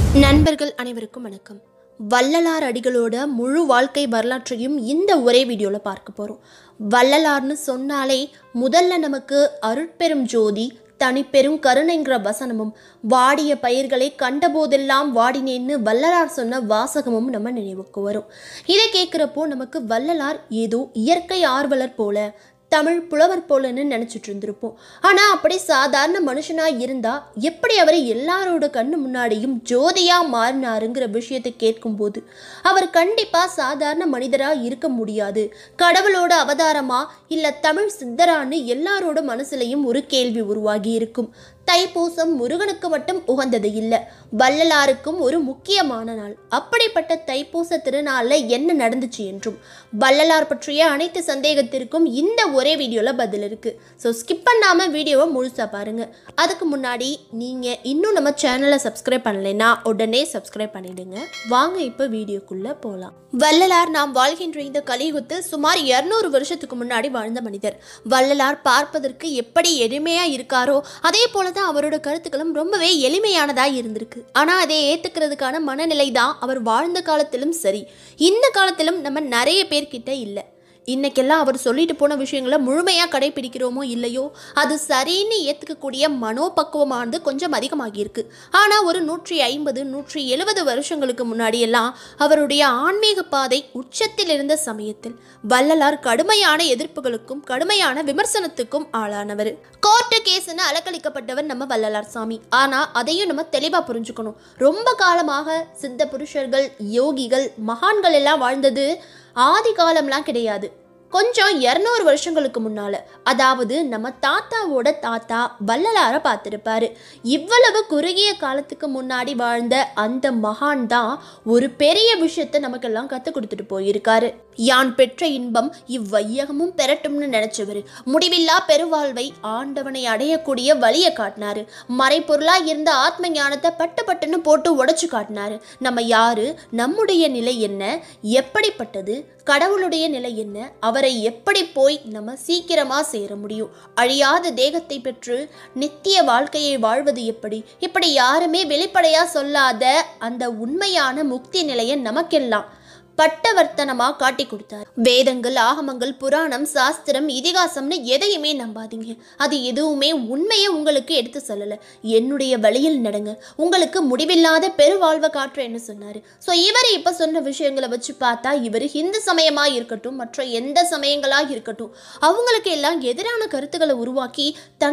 நண்பர்கள் அனைவருக்கும் வணக்கம். வள்ளலார் அடிகளோட முழு வாழ்க்கை வரலாற்றையும் இந்த ஒரே வீடியோவில் பார்க்க போகிறோம். வள்ளலார்னு சொன்னாலே முதல்ல நமக்கு அருட்பெரும் ஜோதி, தனிப்பெரும் கருணைங்கிற வசனமும், வாடிய பயிர்களை கண்டபோதெல்லாம் வாடினேன்னு வள்ளலார் சொன்ன வாசகமும் நம்ம நினைவுக்கு வரும். இதை கேட்குறப்போ நமக்கு வள்ளலார் ஏதோ இயற்கை ஆர்வலர் போல, தமிழ் புலவர் போலன்னு நினச்சிட்டு இருந்திருப்போம். ஆனால் அப்படி சாதாரண மனுஷனாக இருந்தால் எப்படி அவர் எல்லாரோட கண்ணு முன்னாடியும் ஜோதியாக மாறினாருங்கிற விஷயத்தை கேட்கும்போது அவர் கண்டிப்பாக சாதாரண மனிதராக இருக்க முடியாது, கடவுளோட அவதாரமா இல்லை தமிழ் சித்தரான்னு எல்லாரோட மனசுலையும் ஒரு கேள்வி உருவாகி இருக்கும். தைப்பூசம் முருகனுக்கு மட்டும் உகந்தது இல்லை, வள்ளலாருக்கும் ஒரு முக்கியமான நாள். அப்படிப்பட்ட தைப்பூச திருநாளில் என்ன நடந்துச்சு என்றும் வள்ளலார் பற்றிய அனைத்து சந்தேகத்திற்கும் இந்த ஒரே வீடியோவில் பதில் இருக்குது. ஸோ ஸ்கிப் பண்ணாமல் வீடியோவை முழுசாக பாருங்கள். அதுக்கு முன்னாடி நீங்கள் இன்னும் நம்ம சேனலை சப்ஸ்கிரைப் பண்ணலைன்னா உடனே சப்ஸ்கிரைப் பண்ணிடுங்க. வாங்க இப்போ வீடியோக்குள்ளே போகலாம். வள்ளலார் நாம் வாழ்கின்ற இந்த கலியுகத்தில் சுமார் 200 வருஷத்துக்கு முன்னாடி வாழ்ந்த மனிதர். வள்ளலார் பார்ப்பதற்கு எப்படி எளிமையாக இருக்காரோ அதே போல அவரோட கருத்துக்களும் ரொம்பவே எளிமையானதாக இருந்திருக்கு. ஆனால் அதை ஏற்றுக்கிறதுக்கான மனநிலை தான் அவர் வாழ்ந்த காலத்திலும் சரி, இந்த காலத்திலும் நம்ம நிறைய பேர்கிட்ட இல்லை. இன்னைக்கெல்லாம் அவர் சொல்லிட்டு போன விஷயங்களை முழுமையாக கடைபிடிக்கிறோமோ இல்லையோ, அது சரின்னு ஏற்றுக்கக்கூடிய மனோபக்குவமானது கொஞ்சம் அதிகமாகியிருக்கு. ஆனால் ஒரு 150 170 வருஷங்களுக்கு முன்னாடியெல்லாம் அவருடைய ஆன்மீக பாதை உச்சத்தில் இருந்த சமயத்தில் வள்ளலார் கடுமையான எதிர்ப்புகளுக்கும் கடுமையான விமர்சனத்துக்கும் ஆளானவர். கோர்ட்டு கேஸ்ன்னு அலக்களிக்கப்பட்டவர் நம்ம வள்ளலார் சாமி. ஆனால் அதையும் நம்ம தெளிவாக புரிஞ்சுக்கணும். ரொம்ப காலமாக சித்த புருஷர்கள், யோகிகள், மகான்கள் எல்லாம் வாழ்ந்தது ஆதி காலம்லாம் கிடையாது. கொஞ்சம் 200 வருஷங்களுக்கு முன்னால, அதாவது நம்ம தாத்தாவோட தாத்தா வள்ளலாரை பார்த்துருப்பாரு. இவ்வளவு குறுகிய காலத்துக்கு முன்னாடி வாழ்ந்த அந்த மகான் தான் ஒரு பெரிய விஷயத்த நமக்கெல்லாம் கற்றுக் கொடுத்துட்டு போயிருக்காரு. யான் பெற்ற இன்பம் இவ்வையகமும் பெறட்டும்னு நினைச்சவர் முடிவில்லா பெருவாழ்வை, ஆண்டவனை அடையக்கூடிய வழியை காட்டினாரு. மறைப்பொருளா இருந்த ஆத்ம ஞானத்தை பட்டு பட்டுன்னு போட்டு உடைச்சு காட்டினாரு. நம்ம யாரு, நம்முடைய நிலை என்ன, எப்படிப்பட்டது, கடவுளுடைய நிலை என்ன, அவரை எப்படி போய் நம்ம சீக்கிரமா சேர முடியும், அழியாத தேகத்தை பெற்று நித்திய வாழ்க்கையை வாழ்வது எப்படி, இப்படி யாருமே வெளிப்படையா சொல்லாத அந்த உண்மையான முக்தி நிலையை நமக்கெல்லாம் பட்டவர்த்தனமா காட்டி கொடுத்தார். வேதங்கள், ஆகமங்கள், புராணம், சாஸ்திரம், இதிகாசம்னு எதையுமே நம்பாதீங்க. அது எதுவுமே உண்மையை உங்களுக்கு எடுத்து சொல்லல. என்னுடைய வழியில் நடங்க, உங்களுக்கு முடிவில்லாத பெருவாழ்வை காட்டுறேன்னு சொன்னாரு. ஸோ இவர் இப்ப சொன்ன விஷயங்களை வச்சு பார்த்தா இவர் இந்து சமயமா இருக்கட்டும், மற்ற எந்த சமயங்களா இருக்கட்டும், அவங்களுக்கு எல்லாம் எதிரான கருத்துக்களை உருவாக்கி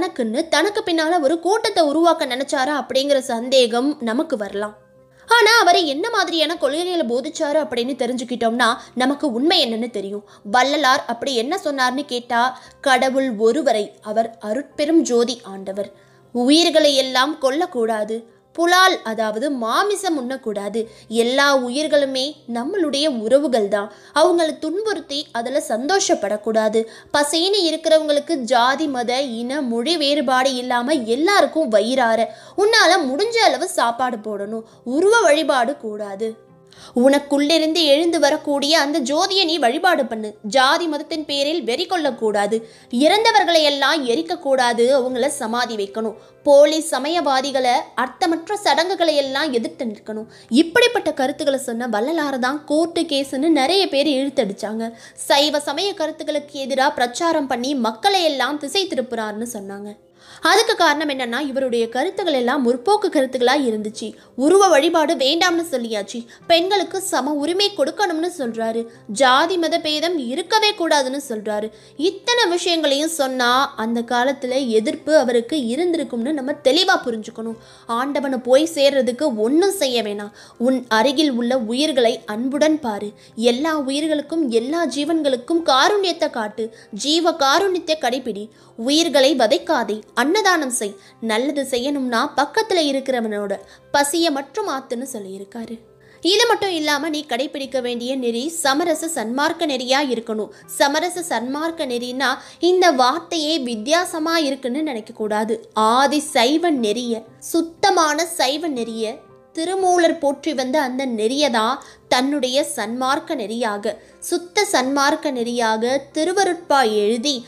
தனக்கு பின்னால ஒரு கூட்டத்தை உருவாக்க நினைச்சாரா அப்படிங்கிற சந்தேகம் நமக்கு வரலாம். ஆனால் அவர் என்ன மாதிரியான கொள்கைகளை போதிச்சாரு அப்படின்னு தெரிஞ்சுக்கிட்டோம்னா நமக்கு உண்மை என்னன்னு தெரியும். வள்ளலார் அப்படி என்ன சொன்னார்னு கேட்டா, கடவுள் ஒருவரை, அவர் அருட்பெரும் ஜோதி ஆண்டவர். உயிர்களை எல்லாம் கொல்லக்கூடாது, புலால் அதாவது மாமிசம் உண்ணக்கூடாது, எல்லா உயிர்களுமே நம்மளுடைய உறவுகள் தான், அவங்களை துன்புறுத்தி அதில் சந்தோஷப்படக்கூடாது, பசைன்னு இருக்கிறவங்களுக்கு ஜாதி, மத, இன, மொழி வேறுபாடு இல்லாமல் எல்லாருக்கும் வயிறார உன்னால் முடிஞ்ச அளவு சாப்பாடு போடணும், உருவ வழிபாடு கூடாது, உனக்குள்ளிருந்து எழுந்து வரக்கூடிய அந்த ஜோதியை நீ வழிபாடு பண்ணு, ஜாதி மதத்தின் பேரில் வெறி கொள்ளக்கூடாது, இறந்தவர்களை எல்லாம் எரிக்கக்கூடாது, அவங்கள சமாதி வைக்கணும், போலி சமயவாதிகளை, அர்த்தமற்ற சடங்குகளை எல்லாம் எதிர்த்து நிற்கணும். இப்படிப்பட்ட கருத்துக்களை சொன்ன வள்ளலார் தான் கோர்ட்டு கேஸ்ன்னு நிறைய பேர் இழுத்தடிச்சாங்க. சைவ சமய கருத்துக்களுக்கு எதிராக பிரச்சாரம் பண்ணி மக்களை எல்லாம் திசை திருப்புறாருன்னு சொன்னாங்க. அதுக்கு காரணம் என்னன்னா, இவருடைய கருத்துக்கள் எல்லாம் முற்போக்கு கருத்துக்களா இருந்துச்சு. உருவ வழிபாடு வேண்டாம்னு சொல்லியாச்சு, பெண்களுக்கு சம உரிமை கொடுக்கணும்னு சொல்றாரு, ஜாதி மத பேதம் இருக்கவே கூடாதுன்னு சொல்றாரு. இத்தனை விஷயங்களையும் சொன்னா அந்த காலத்துல எதிர்ப்பு அவருக்கு இருந்திருக்கும்னு நம்ம தெளிவா புரிஞ்சுக்கணும். ஆண்டவனை போய் சேர்றதுக்கு ஒன்றும் செய்ய வேணாம், உன் அருகில் உள்ள உயிர்களை அன்புடன் பாரு, எல்லா உயிர்களுக்கும் எல்லா ஜீவன்களுக்கும் காருண்யத்தை காட்டு, ஜீவ காருண்யத்தை கடைபிடி, உயிர்களை வதைக்காதே, அன்னதானம் செய், நல்லது செய்யணும்னா பக்கத்துல இருக்கிறவனோட பசிய மற்றும் ஆத்துன்னு சொல்லியிருக்காரு. இது மட்டும் இல்லாம நீ கடைபிடிக்க வேண்டிய நெறி சமரச சன்மார்க்க நெறியா இருக்கணும். சமரச சன்மார்க்க நெறினா இந்த வார்த்தையே வித்தியாசமா இருக்குன்னு நினைக்க கூடாது. ஆதி சைவ நெறிய, சுத்தமான சைவ நெறிய திருமூலர் போற்றி வந்த அந்த நெறியதான் தன்னுடைய சன்மார்க்க நெறியாக, சுத்த சன்மார்க்க நெறியாக திருவருட்பா எழுதி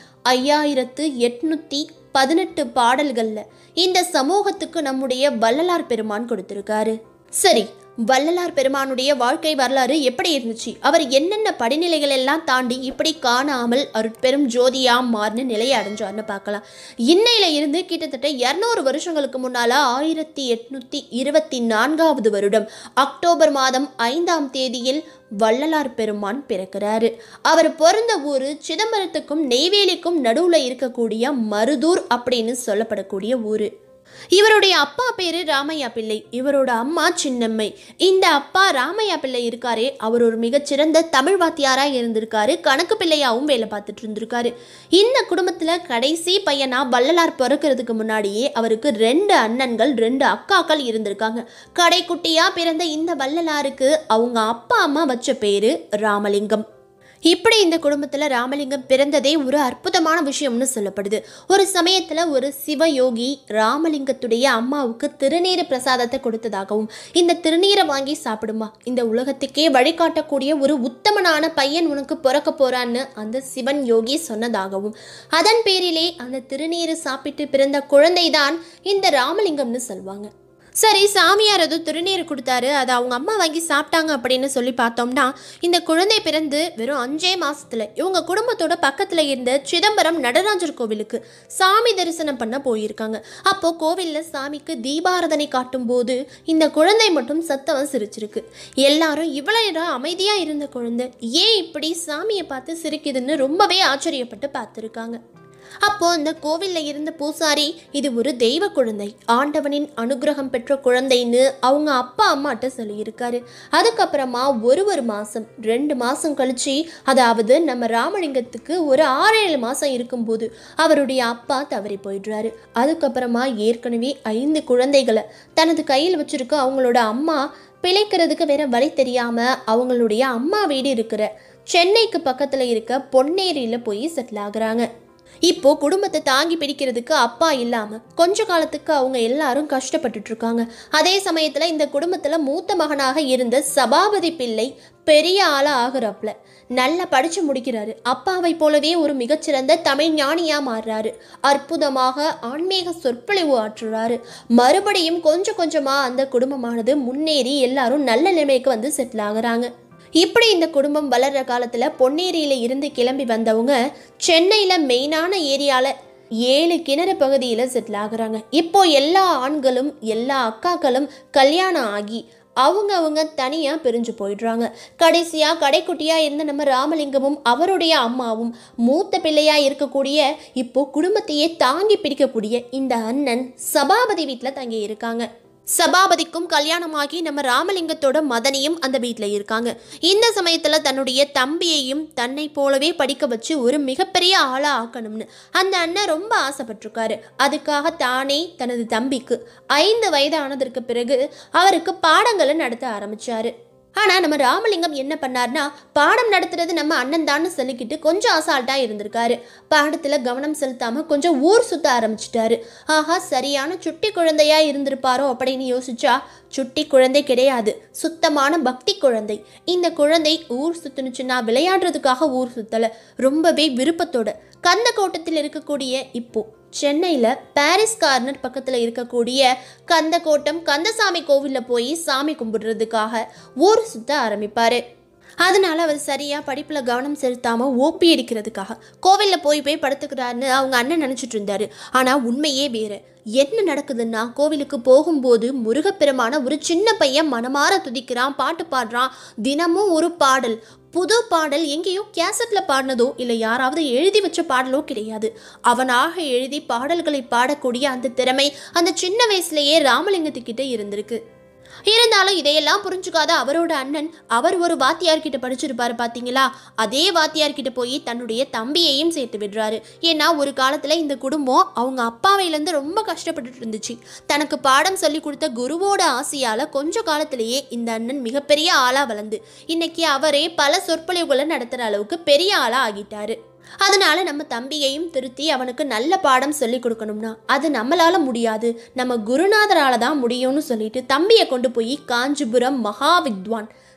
5818 பாடல்கள்ல இந்த சமூகத்துக்கு நம்முடைய வள்ளலார் பெருமான் கொடுத்திருக்காரு. சரி, வள்ளலார் பெருமானுடைய வாழ்க்கை வரலாறு எப்படி இருந்துச்சு, அவர் என்னென்ன படிநிலைகள் எல்லாம் தாண்டி இப்படி காணாமல் அருட்பெரும் ஜோதியா மாறின நிலையை அடைஞ்சார்னு பார்க்கலாம். இன்னையில இருந்து கிட்டத்தட்ட 200 வருஷங்களுக்கு முன்னால 1824 வருடம் அக்டோபர் மாதம் 5ஆம் தேதியில் வள்ளலார் பெருமான் பிறக்கிறாரு. அவர் பிறந்த ஊர் சிதம்பரத்துக்கும் நெய்வேலிக்கும் நடுவுல இருக்கக்கூடிய மருதூர் அப்படின்னு சொல்லப்படக்கூடிய ஊரு. இவருடைய அப்பா பேரு ராமையா பிள்ளை, இவரோட அம்மா சின்னம்மை. இந்த அப்பா ராமையா பிள்ளை இருக்காரே, அவர் ஒரு மிகச்சிறந்த தமிழ் வாத்தியாரா இருந்திருக்காரு, கணக்கு பிள்ளையாவும் வேலை பார்த்துட்டு இருந்திருக்காரு. இந்த குடும்பத்துல கடைசி பையனா வள்ளலார் பிறக்கிறதுக்கு முன்னாடியே அவருக்கு 2 அண்ணன்கள் 2 அக்காக்கள் இருந்திருக்காங்க. கடைக்குட்டியா பிறந்த இந்த வள்ளலாருக்கு அவங்க அப்பா அம்மா வச்ச பேரு ராமலிங்கம். இப்படி இந்த குடும்பத்தில் ராமலிங்கம் பிறந்ததே ஒரு அற்புதமான விஷயம்னு சொல்லப்படுது. ஒரு சமயத்தில் ஒரு சிவயோகி ராமலிங்கத்துடைய அம்மாவுக்கு திருநீர் பிரசாதத்தை கொடுத்ததாகவும், இந்த திருநீரை வாங்கி சாப்பிடுமா, இந்த உலகத்துக்கே வழிகாட்டக்கூடிய ஒரு உத்தமனான பையன் உனக்கு பிறக்க போறான்னு அந்த சிவன் யோகி சொன்னதாகவும், அதன் பேரிலே அந்த திருநீரை சாப்பிட்டு பிறந்த குழந்தைதான் இந்த ராமலிங்கம்னு சொல்லுவாங்க. சரி, சாமியார் ஏதோ திருநீர் கொடுத்தாரு, அதை அவங்க அம்மா வாங்கி சாப்பிட்டாங்க அப்படின்னு சொல்லி பார்த்தோம்னா, இந்த குழந்தை பிறந்து வெறும் 5 மாசத்துல இவங்க குடும்பத்தோட பக்கத்துல இருந்த சிதம்பரம் நடராஜர் கோவிலுக்கு சாமி தரிசனம் பண்ண போயிருக்காங்க. அப்போ கோவில்ல சாமிக்கு தீபாராதனை காட்டும் போது இந்த குழந்தை மட்டும் சத்தம் சிரிச்சிருக்கு. எல்லாரும் இவ்வளவு நேரம் அமைதியா இருந்த குழந்தை ஏன் இப்படி சாமியை பார்த்து சிரிக்குதுன்னு ரொம்பவே ஆச்சரியப்பட்டு பார்த்துருக்காங்க. அப்போ அந்த கோவில்ல இருந்த பூசாரி, இது ஒரு தெய்வ குழந்தை, ஆண்டவனின் அனுகிரகம் பெற்ற குழந்தைன்னு அவங்க அப்பா அம்மாட்ட சொல்லியிருக்காரு. அதுக்கப்புறமா ஒரு மாசம் 2 மாசம் கழிச்சு, அதாவது நம்ம ராமலிங்கத்துக்கு ஒரு 6-7 மாசம் இருக்கும்போது அவருடைய அப்பா தவறி போயிடுறாரு. அதுக்கப்புறமா ஏற்கனவே 5 குழந்தைகளை தனது கையில் வச்சிருக்க அவங்களோட அம்மா பிழைக்கிறதுக்கு வேற வழி தெரியாம அவங்களுடைய அம்மா வீடு இருக்கிற சென்னைக்கு பக்கத்துல இருக்க பொன்னேரியில போய் செட்டில் ஆகுறாங்க. இப்போ குடும்பத்தை தாங்கி பிடிக்கிறதுக்கு அப்பா இல்லாம கொஞ்ச காலத்துக்கு அவங்க எல்லாரும் கஷ்டப்பட்டுட்டு இருக்காங்க. அதே சமயத்துல இந்த குடும்பத்துல மூத்த மகனாக இருந்த சபாபதி பிள்ளை பெரிய ஆளா ஆகுறாப்ல, நல்லா படிச்சு முடிக்கிறாரு. அப்பாவை போலவே ஒரு மிகச்சிறந்த தமிழ் ஞானியா மாறுறாரு. அற்புதமாக ஆன்மீக சொற்பொழிவு ஆற்றுறாரு. மறுபடியும் கொஞ்சம் கொஞ்சமா அந்த குடும்பமானது முன்னேறி எல்லாரும் நல்ல நிலைமைக்கு வந்து செட்டில் ஆகுறாங்க. இப்படி இந்த குடும்பம் வளர்ற காலத்துல பொன்னேரியில இருந்து கிளம்பி வந்தவங்க சென்னையில மெயினான ஏரியால 7 கிணறு பகுதியில செட்டில் ஆகுறாங்க. இப்போ எல்லா ஆண்களும் எல்லா அக்காக்களும் கல்யாணம் ஆகி அவங்க தனியா பிரிஞ்சு போயிடுறாங்க. கடைசியா கடைக்குட்டியா இருந்த நம்ம ராமலிங்கமும் அவருடைய அம்மாவும் மூத்த பிள்ளையா இருக்கக்கூடிய இப்போ குடும்பத்தையே தாங்கி பிடிக்கக்கூடிய இந்த அண்ணன் சபாபதி வீட்டுல தங்கி இருக்காங்க. சபாபதிக்கும் கல்யாணமாகி நம்ம ராமலிங்கத்தோட மதனியும் அந்த வீட்டில் இருக்காங்க. இந்த சமயத்தில் தன்னுடைய தம்பியையும் தன்னை போலவே படிக்க வச்சு ஒரு மிகப்பெரிய ஆளா ஆக்கணும்னு அந்த அண்ணன் ரொம்ப ஆசைப்பட்டிருக்காரு. அதுக்காக தானே தனது தம்பிக்கு 5 வயது ஆனதற்கு பிறகு அவருக்கு பாடங்களை நடத்த ஆரம்பிச்சாரு. ஆனால் நம்ம ராமலிங்கம் என்ன பண்ணார்னா, பாடம் நடத்துறது நம்ம அண்ணன் தான் சொல்லிக்கிட்டு கொஞ்சம் அசால்ட்டாக இருந்திருக்காரு. பாடத்தில் கவனம் செலுத்தாமல் கொஞ்சம் ஊர் சுற்ற ஆரம்பிச்சிட்டாரு. ஆஹா, சரியான சுட்டி குழந்தையா இருந்திருப்பாரோ அப்படின்னு யோசிச்சா, சுட்டி குழந்தை கிடையாது, சுத்தமான பக்தி குழந்தை. இந்த குழந்தை ஊர் சுற்றுனுச்சுன்னா விளையாடுறதுக்காக ஊர் சுற்றலை, ரொம்பவே விருப்பத்தோட கந்தக்கோட்டத்தில் இருக்கக்கூடிய இப்போ சென்னையில் பாரிஸ் கார்னர் பக்கத்தில் இருக்கக்கூடிய கந்தக்கோட்டம் கந்தசாமி கோவிலில் போய் சாமி கும்பிடுறதுக்காக ஊர் சுற்ற ஆரம்பிப்பார். அதனால அவர் சரியாக படிப்பில் கவனம் செலுத்தாமல் ஓப்பி அடிக்கிறதுக்காக கோவிலில் போய் படுத்துக்கிறாருன்னு அவங்க அண்ணன் நினச்சிட்டு இருந்தாரு. ஆனால் உண்மையே வேறு. என்ன நடக்குதுன்னா, கோவிலுக்கு போகும்போது முருகப்பெருமான ஒரு சின்ன பையன் மனமாற துதிக்கிறான், பாட்டு பாடுறான். தினமும் ஒரு பாடல், புது பாடல், எங்கேயோ கேசட்ல பாடினதோ இல்லை யாராவது எழுதி வச்ச பாடலோ கிடையாது. அவனாக எழுதி பாடல்களை பாடக்கூடிய அந்த திறமை அந்த சின்ன வயசுலேயே ராமலிங்கத்துக்கிட்ட இருந்திருக்கு. இருந்தாலும் இதையெல்லாம் புரிஞ்சுக்காத அவரோட அண்ணன், அவர் ஒரு வாத்தியார்கிட்ட படிச்சிருப்பாரு பார்த்தீங்களா, அதே வாத்தியார்கிட்ட போய் தன்னுடைய தம்பியையும் சேர்த்து விடுறாரு. ஏன்னா ஒரு காலத்தில் இந்த குடும்பம் அவங்க அப்பாவையிலேருந்து ரொம்ப கஷ்டப்பட்டுட்டு இருந்துச்சு. தனக்கு பாடம் சொல்லி கொடுத்த குருவோட ஆசையால் கொஞ்ச காலத்திலேயே இந்த அண்ணன் மிகப்பெரிய ஆளாக வளர்ந்து இன்னைக்கு அவரே பல சொற்பொழிவுகளை நடத்துகிற அளவுக்கு பெரிய ஆளாக ஆகிட்டாரு. அதனால நம்ம தம்பியையும் திருத்தி அவனுக்கு நல்ல பாடம் சொல்லி கொடுக்கணும்னா அது நம்மளால முடியாது, நம்ம குருநாதரால தான் முடியும்னு சொல்லிட்டு தம்பியை கொண்டு போய் காஞ்சிபுரம் மகா வித்வான்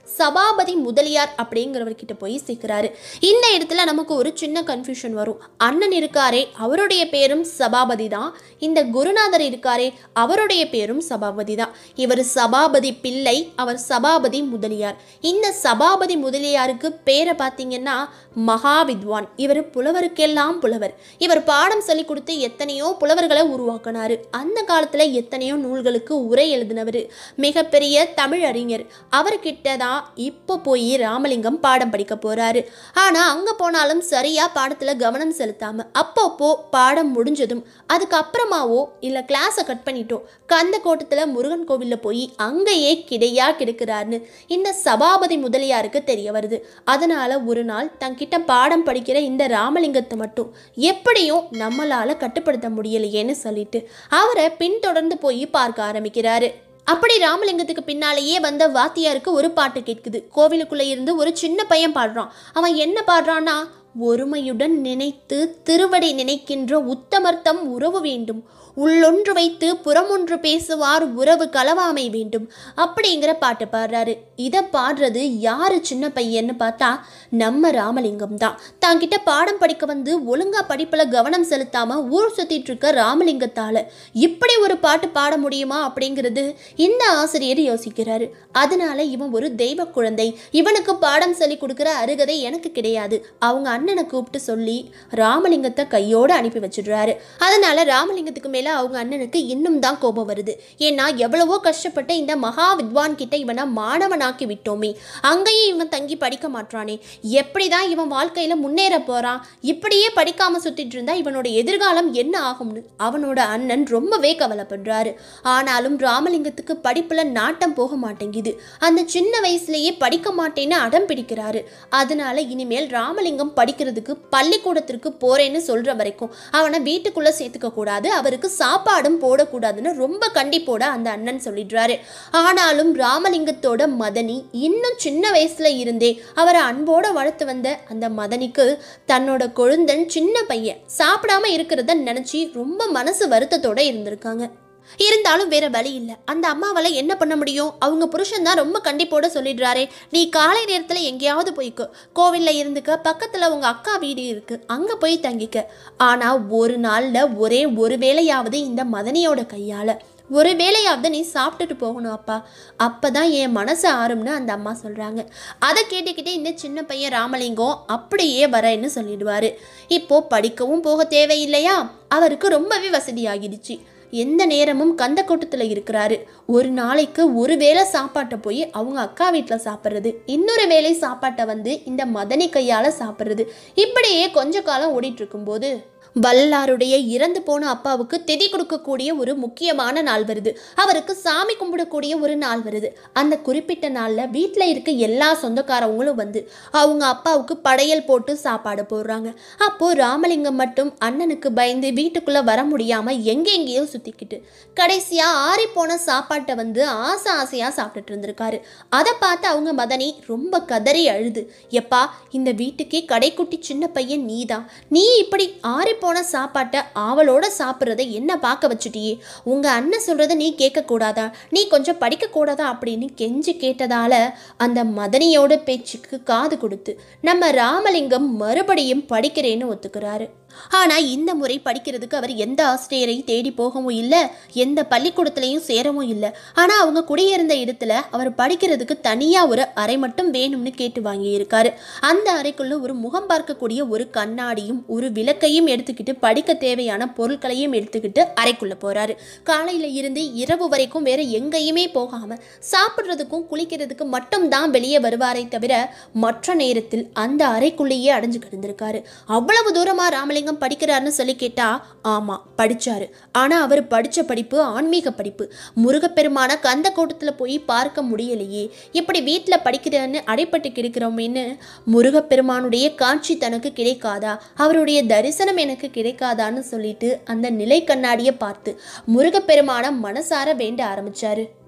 சபாபதி முதலியார் அப்படிங்கிறவர்கிட்ட போய் சேர்க்கிறாரு. இந்த இடத்துல நமக்கு ஒரு சின்ன கன்ஃபியூஷன் வரும். அண்ணன் இருக்காரே அவருடைய பேரும் சபாபதி தான், இந்த குருநாதர் இருக்காரே அவருடைய பேரும் சபாபதி தான். இவர் சபாபதி பிள்ளை, அவர் சபாபதி முதலியார். இந்த சபாபதி முதலியாருக்கு பேரை பார்த்தீங்கன்னா மகாவித்வான். இவர் புலவருக்கெல்லாம் புலவர். இவர் பாடம் சொல்லி கொடுத்து எத்தனையோ புலவர்களை உருவாக்கினாரு. அந்த காலத்துல எத்தனையோ நூல்களுக்கு உரை எழுதினவர், மிகப்பெரிய தமிழ் அறிஞர். அவர்கிட்ட தான் இப்போ போய் ராமலிங்கம் பாடம் படிக்க போறாரு. ஆனா அங்க போனாலும் சரியா பாடத்துல கவனம் செலுத்தாம அப்பப்போ பாடம் முடிஞ்சதும் அதுக்கப்புறமாவோ இல்ல கிளாஸை கட் பண்ணிட்டோ கந்த கோட்டத்துல முருகன் கோவில்ல போய் அங்கேயே கிடையா கிடக்கிறாருன்னு இந்த சபாபதி முதலியாருக்கு தெரிய வருது. அதனால ஒரு நாள் தங்கிட்ட பாடம் படிக்கிற இந்த ராமலிங்கத்தை மட்டும் எப்படியும் நம்மளால கட்டுப்படுத்த முடியலையேன்னு சொல்லிட்டு அவரை பின்தொடர்ந்து போய் பார்க்க ஆரம்பிக்கிறாரு. அப்படி ராமலிங்கத்துக்கு பின்னாலேயே வந்த வாத்தியாருக்கு ஒரு பாட்டு கேட்குது. கோவிலுக்குள்ள இருந்து ஒரு சின்ன பையன் பாடுறான். அவன் என்ன பாடுறான்னா, ஒருமையுடன் நினைத்து திருவடி நினைக்கின்ற உத்தமர்த்தம் உறவு வேண்டும், உள்ளொன்று வைத்து புறமொன்று பேசுவார் உறவு களவாமை வேண்டும் அப்படிங்கிற பாட்டு பாடுறாரு. இதை பாடுறது யாரு சின்ன பையன்னு பார்த்தா நம்ம ராமலிங்கம் தான். தாங்கிட்ட பாடம் படிக்க வந்து ஒழுங்கா படிப்புல கவனம் செலுத்தாம ஊர் சுத்திட்டு இருக்க ராமலிங்கத்தால இப்படி ஒரு பாட்டு பாட முடியுமா அப்படிங்கிறது இந்த ஆசிரியர் யோசிக்கிறாரு. அதனால இவன் ஒரு தெய்வ குழந்தை, இவனுக்கு பாடம் சொல்லி கொடுக்குற அருகதை எனக்கு கிடையாது. அவங்க அண்ணனை கூப்பிட்டு சொல்லி ராமலிங்கத்தை கையோடு அனுப்பி வச்சிடுறாரு. அதனால ராமலிங்கத்துக்கு அவங்க அண்ணனுக்கு இன்னும் தான் கோபம் வருது. ஏன்னா எவ்வளவோ கஷ்டப்பட்ட இந்த மகா வித்வான் கிட்ட இவனை மாணவனாக்கி விட்டோமே, அங்கேயும் இவன் தங்கி படிக்க மாட்டானே, எப்படிதான் இவன் வாழ்க்கையில முன்னேற போறான், இப்படியே படிக்காம சுத்திட்டு இருந்தா இவனோட எதிர்காலம் என்ன ஆகும்னு அவனோட அண்ணன் ரொம்பவே கவலைப்படுறாரு. ஆனாலும் ராமலிங்கத்துக்கு படிப்புல நாட்டம் போக மாட்டேங்குது. அந்த சின்ன வயசுலயே படிக்க மாட்டேன்னு அடம் பிடிக்கிறாரு. அதனால இனிமேல் ராமலிங்கம் படிக்கிறதுக்கு பள்ளிக்கூடத்திற்கு போறேன்னு சொல்ற வரைக்கும் அவனை வீட்டுக்குள்ள சேர்த்துக்க கூடாது, அவருக்கு சாப்பாடும் போடக்கூடாதுன்னு ரொம்ப கண்டிப்போட அந்த அண்ணன் சொல்லிடுறாரு. ஆனாலும் ராமலிங்கத்தோட மதனி இன்னும் சின்ன வயசுல இருந்தே அவரை அன்போட வளர்த்து வந்த அந்த மதனிக்கு தன்னோட கொழுந்தன் சின்ன பையன் சாப்பிடாம இருக்கிறத நினைச்சு ரொம்ப மனசு வருத்தத்தோட இருந்திருக்காங்க. இருந்தாலும் வேற வழி இல்லை. அந்த அம்மாவால என்ன பண்ண முடியும்? அவங்க புருஷன் தான் ரொம்ப கண்டிப்போட சொல்லிடுறாரே, நீ காலை நேரத்துல எங்கேயாவது போய்க்கோ, கோவில்ல இருந்துக்க, பக்கத்துல உங்க அக்கா வீடு இருக்கு, அங்க போய் தங்கிக்க. ஆனா ஒரு நாள்ல ஒரே ஒரு வேளையாவது இந்த மதனியோட கையால ஒரு வேளையாவது நீ சாப்பிட்டுட்டு போகணும் அப்பா, அப்பதான் என் மனசு ஆறும்னு அந்த அம்மா சொல்றாங்க. அதை கேட்டுக்கிட்டே இந்த சின்ன பையன் ராமலிங்கம் அப்படியே வரேன்னு சொல்லிடுவாரு. இப்போ படிக்கவும் போக தேவையில்லையா, அவருக்கு ரொம்பவே வசதி ஆகிடுச்சு. எந்த நேரமும் கந்த கூட்டத்தில் இருக்கிறாரு. ஒரு நாளைக்கு ஒரு வேளை சாப்பாட்டை போய் அவங்க அக்கா வீட்டில் சாப்பிட்றது, இன்னொரு வேளை சாப்பாட்டை வந்து இந்த மதனி கையால் சாப்பிட்றது, இப்படியே கொஞ்ச காலம் ஓடிட்டு இருக்கும்போது வல்லாருடைய இறந்து போன அப்பாவுக்கு திதி கொடுக்கக்கூடிய ஒரு முக்கியமான நாள் வருது. அவருக்கு சாமி கும்பிடக்கூடிய ஒரு நாள் வருது. அந்த குறிப்பிட்ட நாளில் வீட்டில் இருக்க எல்லா சொந்தக்காரவங்களும் வந்து அவங்க அப்பாவுக்கு படையல் போட்டு சாப்பாடு போடுறாங்க. அப்போது ராமலிங்கம் மட்டும் அண்ணனுக்கு பயந்து வீட்டுக்குள்ளே வர முடியாமல் எங்கெங்கேயோ சுற்றிக்கிட்டு கடைசியாக ஆறிப்போன சாப்பாட்டை வந்து ஆசையாக சாப்பிட்டுட்டு இருந்திருக்காரு. அதை பார்த்து அவங்க மதனி ரொம்ப கதறி அழுது, எப்பா இந்த வீட்டுக்கே கடைக்குட்டி சின்ன பையன் நீதான், நீ இப்படி ஆறி போன சாப்பாட்டை ஆவலோட சாப்பிட்றதை என்ன பார்க்க வச்சுட்டியே, உங்க அண்ணன் சொல்றதை நீ கேட்க கூடாதா, நீ கொஞ்சம் படிக்க கூடாதா அப்படின்னு கெஞ்சி கேட்டதால அந்த மதனியோட பேச்சுக்கு காது கொடுத்து நம்ம ராமலிங்கம் மறுபடியும் படிக்கிறேன்னு ஒத்துக்கிறாரு. ஆனால் இந்த முறை படிக்கிறதுக்கு அவர் எந்த ஆசிரியரையும் தேடி போகவும் இல்லை, எந்த பள்ளிக்கூடத்துலையும் சேரவும் இல்லை. ஆனால் அவங்க குடியிருந்த இடத்துல அவர் படிக்கிறதுக்கு தனியாக ஒரு அறை மட்டும் வேணும்னு கேட்டு வாங்கியிருக்காரு. அந்த அறைக்குள்ள ஒரு முகம் பார்க்கக்கூடிய ஒரு கண்ணாடியும் ஒரு விளக்கையும் எடுத்துக்கிட்டு படிக்க தேவையான பொருட்களையும் எடுத்துக்கிட்டு அறைக்குள்ள போறாரு. காலையில இருந்து இரவு வரைக்கும் வேற எங்கேயுமே போகாம சாப்பிட்றதுக்கும் குளிக்கிறதுக்கு மட்டும் தான் வெளியே வருவாரை தவிர மற்ற நேரத்தில் அந்த அறைக்குள்ளேயே அடைஞ்சு கிடந்திருக்காரு. அவ்வளவு தூரமா ராமலிங்கம் படிக்கிறாருன்னு சொல்லி கேட்டா ஆமா படிச்சாரு. ஆனா அவர் படிச்ச படிப்பு ஆன்மீக படிப்பு. முருகப்பெருமான கந்த கோட்டத்துல போய் பார்க்க முடியலையே, இப்படி வீட்டுல படிக்கிறேன்னு அடைப்பட்டு கிடைக்கிறோமேன்னு முருகப்பெருமானுடைய காட்சி தனக்கு கிடைக்காதா, அவருடைய தரிசனம் எனக்கு கிடைக்காதான்னு சொல்லிட்டு அந்த நிலை கண்ணாடியை பார்த்து முருகப்பெருமான மனசார வேண்ட ஆரம்பிச்சாரு.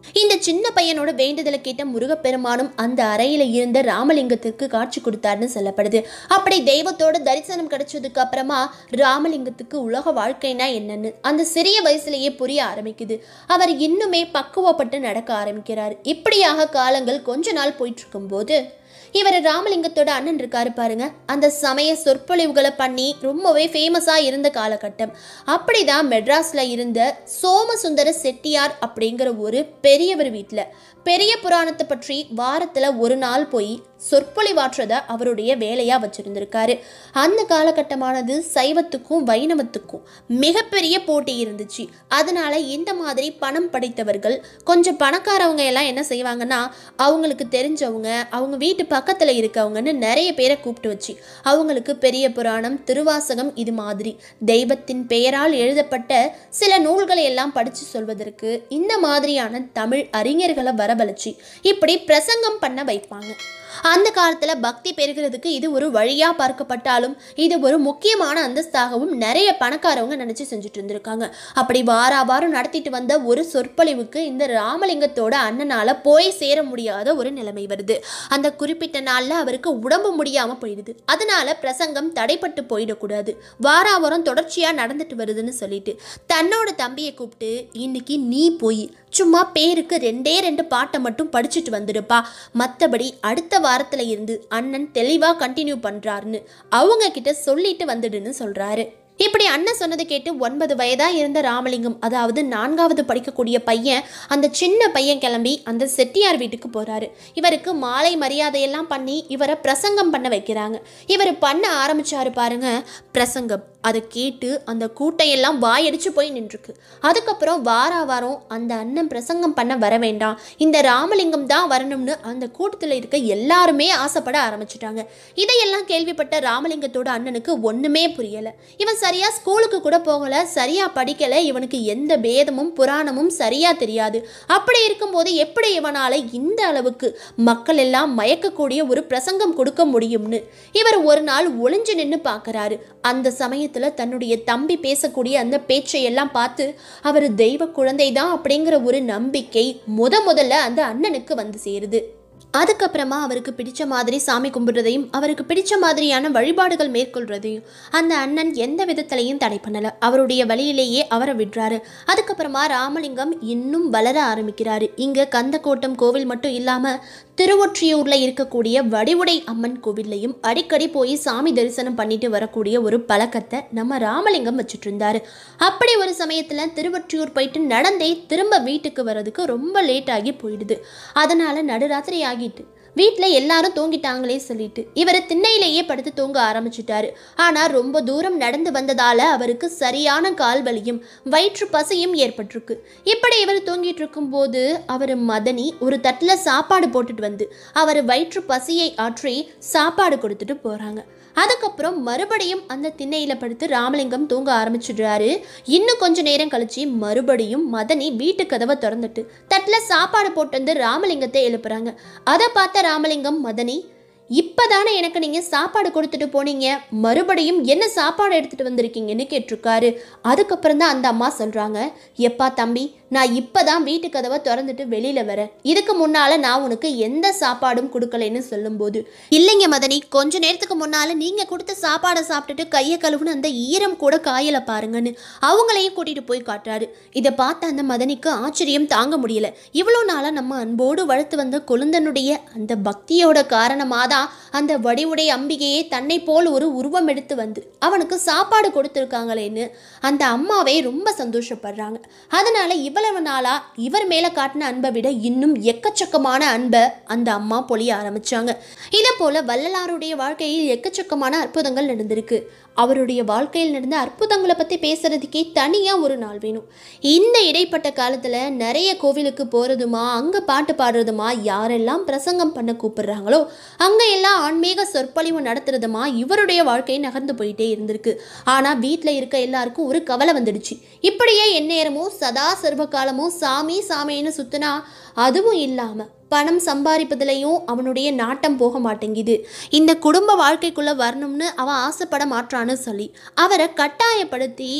இந்த சின்ன பையனோட வேண்டுதலை கேட்ட முருகப்பெருமானும் அந்த அறையில இருந்த ராமலிங்கத்திற்கு காட்சி கொடுத்தாருன்னு சொல்லப்படுது. அப்படி தெய்வத்தோட தரிசனம் கிடைச்சதுக்கு அப்புறமா ராமலிங்கத்துக்கு உலக வாழ்க்கைனா என்னன்னு அந்த சிறிய வயசுலயே புரிய ஆரம்பிக்குது. அவர் இன்னுமே பக்குவப்பட்டு நடக்க ஆரம்பிக்கிறார். இப்படியாக காலங்கள் கொஞ்ச நாள் போயிட்டு இருக்கும் போது இவர் ராமலிங்கத்தோட அண்ணன் இருக்காரு பாருங்க, அந்த சமய சொற்பொழிவுகளை பண்ணி ரொம்பவே ஃபேமஸா இருந்த காலகட்டம். அப்படிதான் மெட்ராஸ்ல இருந்த சோமசுந்தர செட்டியார் அப்படிங்கிற ஒரு பெரியவர் வீட்டில் பெரிய புராணத்தை பற்றி வாரத்துல ஒரு நாள் போய் சொற்பொழிவாற்றதை அவருடைய வேலையா வச்சிருந்திருக்காரு. அந்த காலகட்டமானது சைவத்துக்கும் வைணவத்துக்கும் மிகப்பெரிய போட்டி இருந்துச்சு. அதனால இந்த மாதிரி பணம் படைத்தவர்கள் கொஞ்சம் பணக்காரவங்க எல்லாம் என்ன செய்வாங்கன்னா, அவங்களுக்கு தெரிஞ்சவங்க அவங்க வீட்டு பக்கத்துல இருக்கவங்கன்னு நிறைய பேரை கூப்பிட்டு வச்சு அவங்களுக்கு பெரிய புராணம், திருவாசகம் இது மாதிரி தெய்வத்தின் பெயரால் எழுதப்பட்ட சில நூல்களை எல்லாம் படிச்சு சொல்வதற்கு இந்த மாதிரியான தமிழ் அறிஞர்களை வரவழைச்சு இப்படி பிரசங்கம் பண்ண வைப்பாங்க. அந்த காலத்துல பக்தி பெறுகிறதுக்கு இது ஒரு வழியா பார்க்கப்பட்டாலும் இது ஒரு முக்கியமான அந்தஸ்தாகவும் நிறைய பணக்காரவங்க நினைச்சு செஞ்சுட்டு இருந்திருக்காங்க. அப்படி வாரம் நடத்திட்டு வந்த ஒரு சொற்பொழிவுக்கு இந்த ராமலிங்கத்தோட அண்ணனால போய் சேர முடியாத ஒரு நிலைமை வருது. அந்த குறிப்பிட்ட நாள்ல அவருக்கு உடம்பு முடியாம போயிடுது. அதனால பிரசங்கம் தடைப்பட்டு போயிடக்கூடாது, வாரம் தொடர்ச்சியா நடந்துட்டு வருதுன்னு சொல்லிட்டு தன்னோட தம்பியை கூப்பிட்டு, இன்னைக்கு நீ போய் சும்மா பேருக்கு 2 பாட்டை மட்டும் படிச்சுட்டு வந்துடுப்பா, மற்றபடி அடுத்த வாரத்துல இருந்து அண்ணன் தெளிவா கண்டினியூ பண்றாருன்னு அவங்க கிட்ட சொல்லிட்டு வந்துடுன்னு சொல்றாரு. இப்படி அண்ணன் சொன்னதை கேட்டு 9 வயதா இருந்த ராமலிங்கம், அதாவது 4வது படிக்கக்கூடிய பையன், அந்த சின்ன பையன் கிளம்பி அந்த செட்டியார் வீட்டுக்கு போறாரு. இவருக்கு மாலை மரியாதையெல்லாம் பண்ணி இவரை பிரசங்கம் பண்ண வைக்கிறாங்க. இவர் பண்ண ஆரம்பிச்சாரு பாருங்க பிரசங்கம். அதை கேட்டு அந்த கூட்டையெல்லாம் வாயடிச்சு போய் நின்றுருக்கு. அதுக்கப்புறம் வாரம் அந்த அண்ணன் பிரசங்கம் பண்ண வர வேண்டாம், இந்த ராமலிங்கம் தான் வரணும்னு அந்த கூட்டத்தில் இருக்க எல்லாருமே ஆசைப்பட ஆரம்பிச்சுட்டாங்க. இதையெல்லாம் கேள்விப்பட்ட ராமலிங்கத்தோட அண்ணனுக்கு ஒண்ணுமே புரியல. இவன் சரியா ஸ்கூலுக்கு கூட போகல, சரியா படிக்கல, இவனுக்கு எந்த வேதமும் புராணமும் சரியா தெரியாது. அப்படி இருக்கும்போது எப்படி இவனால இந்த அளவுக்கு மக்கள் எல்லாம் மயக்கக்கூடிய ஒரு பிரசங்கம் கொடுக்க முடியும்னு இவர் ஒரு நாள் ஒளிஞ்சு நின்று பார்க்கறாரு. அந்த சமயத்துல தன்னுடைய தம்பி பேசக்கூடிய அந்த பேச்சை எல்லாம் பார்த்து அவர் தெய்வ குழந்தை தான் அப்படிங்கிற ஒரு நம்பிக்கை முதல்ல அந்த அண்ணனுக்கு வந்து சேருது. அதுக்கப்புறமா அவருக்கு பிடிச்ச மாதிரி சாமி கும்பிடுறதையும் அவருக்கு பிடிச்ச மாதிரியான வழிபாடுகள் மேற்கொள்றதையும் அந்த அண்ணன் எந்த விதத்திலையும் தடை பண்ணல. அவருடைய வழியிலேயே அவரை விடுறாரு. அதுக்கப்புறமா ராமலிங்கம் இன்னும் வளர ஆரம்பிக்கிறாரு. இங்க கந்தக்கோட்டம் கோவில் மட்டும் இல்லாம திருவொற்றியூர்ல இருக்கக்கூடிய வடிவுடை அம்மன் கோவில்லையும் அடிக்கடி போய் சாமி தரிசனம் பண்ணிட்டு வரக்கூடிய ஒரு பழக்கத்தை நம்ம ராமலிங்கம் வச்சுட்டு இருந்தாரு. அப்படி ஒரு சமயத்துல திருவொற்றியூர் போயிட்டு நடந்தே திரும்ப வீட்டுக்கு வர்றதுக்கு ரொம்ப லேட் ஆகி போயிடுது. அதனால நடுராத்திரி ஆகிட்டு வீட்டில் எல்லாரும் தூங்கிட்டாங்களே சொல்லிட்டு இவர் திண்ணையிலேயே படுத்து தூங்க ஆரம்பிச்சுட்டாரு. ஆனால் ரொம்ப தூரம் நடந்து வந்ததால அவருக்கு சரியான கால் வலியும் வயிற்று பசியும் ஏற்பட்டிருக்கு. இப்படி இவர் தூங்கிட்டு இருக்கும் போது அவர் மதனி ஒரு தட்டில் சாப்பாடு போட்டுட்டு வந்து அவர் வயிற்று பசியை ஆற்றி சாப்பாடு கொடுத்துட்டு போறாங்க. அதுக்கப்புறம் மறுபடியும் அந்த திண்ணையில படுத்து ராமலிங்கம் தூங்க ஆரம்பிச்சிடுறாரு. இன்னும் கொஞ்ச நேரம் கழிச்சு மறுபடியும் மதனி வீட்டு கதவை திறந்துட்டு தட்டில் சாப்பாடு போட்டு வந்து ராமலிங்கத்தை எழுப்புறாங்க. அதை பார்த்த ராமலிங்கம், மதனி, இப்பதானே எனக்கு நீங்க சாப்பாடு கொடுத்துட்டு போனீங்க, மறுபடியும் என்ன சாப்பாடு எடுத்துட்டு வந்திருக்கீங்கன்னு கேட்டிருக்காரு. அதுக்கப்புறம் தான் அந்த அம்மா சொல்றாங்க, எப்பா தம்பி, நான் இப்பதான் வீட்டு கதவை திறந்துட்டு வெளியில வரேன், இதுக்கு முன்னால நான் உனக்கு எந்த சாப்பாடும் கொடுக்கலைன்னு சொல்லும் போது, இல்லைங்க மதனி, கொஞ்ச நேரத்துக்கு முன்னால நீங்க கொடுத்த சாப்பாடை சாப்பிட்டுட்டு கையை கழுவுன்னு அந்த ஈரம் கூட காயல பாருங்கன்னு அவங்களையும் கூட்டிட்டு போய் காட்டுறாரு. இதை பார்த்த அந்த மதனிக்கு ஆச்சரியம் தாங்க முடியல. இவ்வளோ நாளா நம்ம அன்போடு வளர்த்து வந்த கொழுந்தனுடைய அந்த பக்தியோட காரணமாக அந்த வடிவுடைய அம்பிகையே தன்னை போல் ஒரு உருவம் எடுத்து வந்து அவனுக்கு சாப்பாடு கொடுத்துருக்காங்களேன்னு அந்த அம்மாவே ரொம்ப சந்தோஷப்படுறாங்க. அதனால இவ்வளவு நாளா இவர் மேல காட்டின அன்பை விட இன்னும் எக்கச்சக்கமான அன்பை அந்த அம்மா பொழிய ஆரம்பிச்சாங்க. இதை போல வள்ளலாருடைய வாழ்க்கையில் எக்கச்சக்கமான அற்புதங்கள் நடந்திருக்கு. அவருடைய வாழ்க்கையில் நடந்த அற்புதங்களை பற்றி பேசுறதுக்கே தனியாக ஒரு நாள் வேணும். இந்த இடைப்பட்ட காலத்தில் நிறைய கோவிலுக்கு போகிறதுமா, அங்கே பாட்டு பாடுறதுமா, யாரெல்லாம் பிரசங்கம் பண்ண கூப்பிடுறாங்களோ அங்கே எல்லாம் ஆன்மீக சொற்பொழிவு நடத்துறதுமா இவருடைய வாழ்க்கை நகர்ந்து போயிட்டே இருந்திருக்கு. ஆனால் வீட்டில் இருக்க எல்லாருக்கும் ஒரு கவலை வந்துடுச்சு. இப்படியே எந்நேரமும் சதா சர்வ காலமும் சாமி சாமின்னு சுத்தினா அதுவும் இல்லாமல் பணம் சம்பாதிப்பதிலையும் அவனுடைய நாட்டம் போக மாட்டேங்குது. இந்த குடும்ப வாழ்க்கைக்குள்ளே வரணும்னு அவன் ஆசைப்பட மாட்டான்னு சொல்லி அவரை கட்டாயப்படுத்தி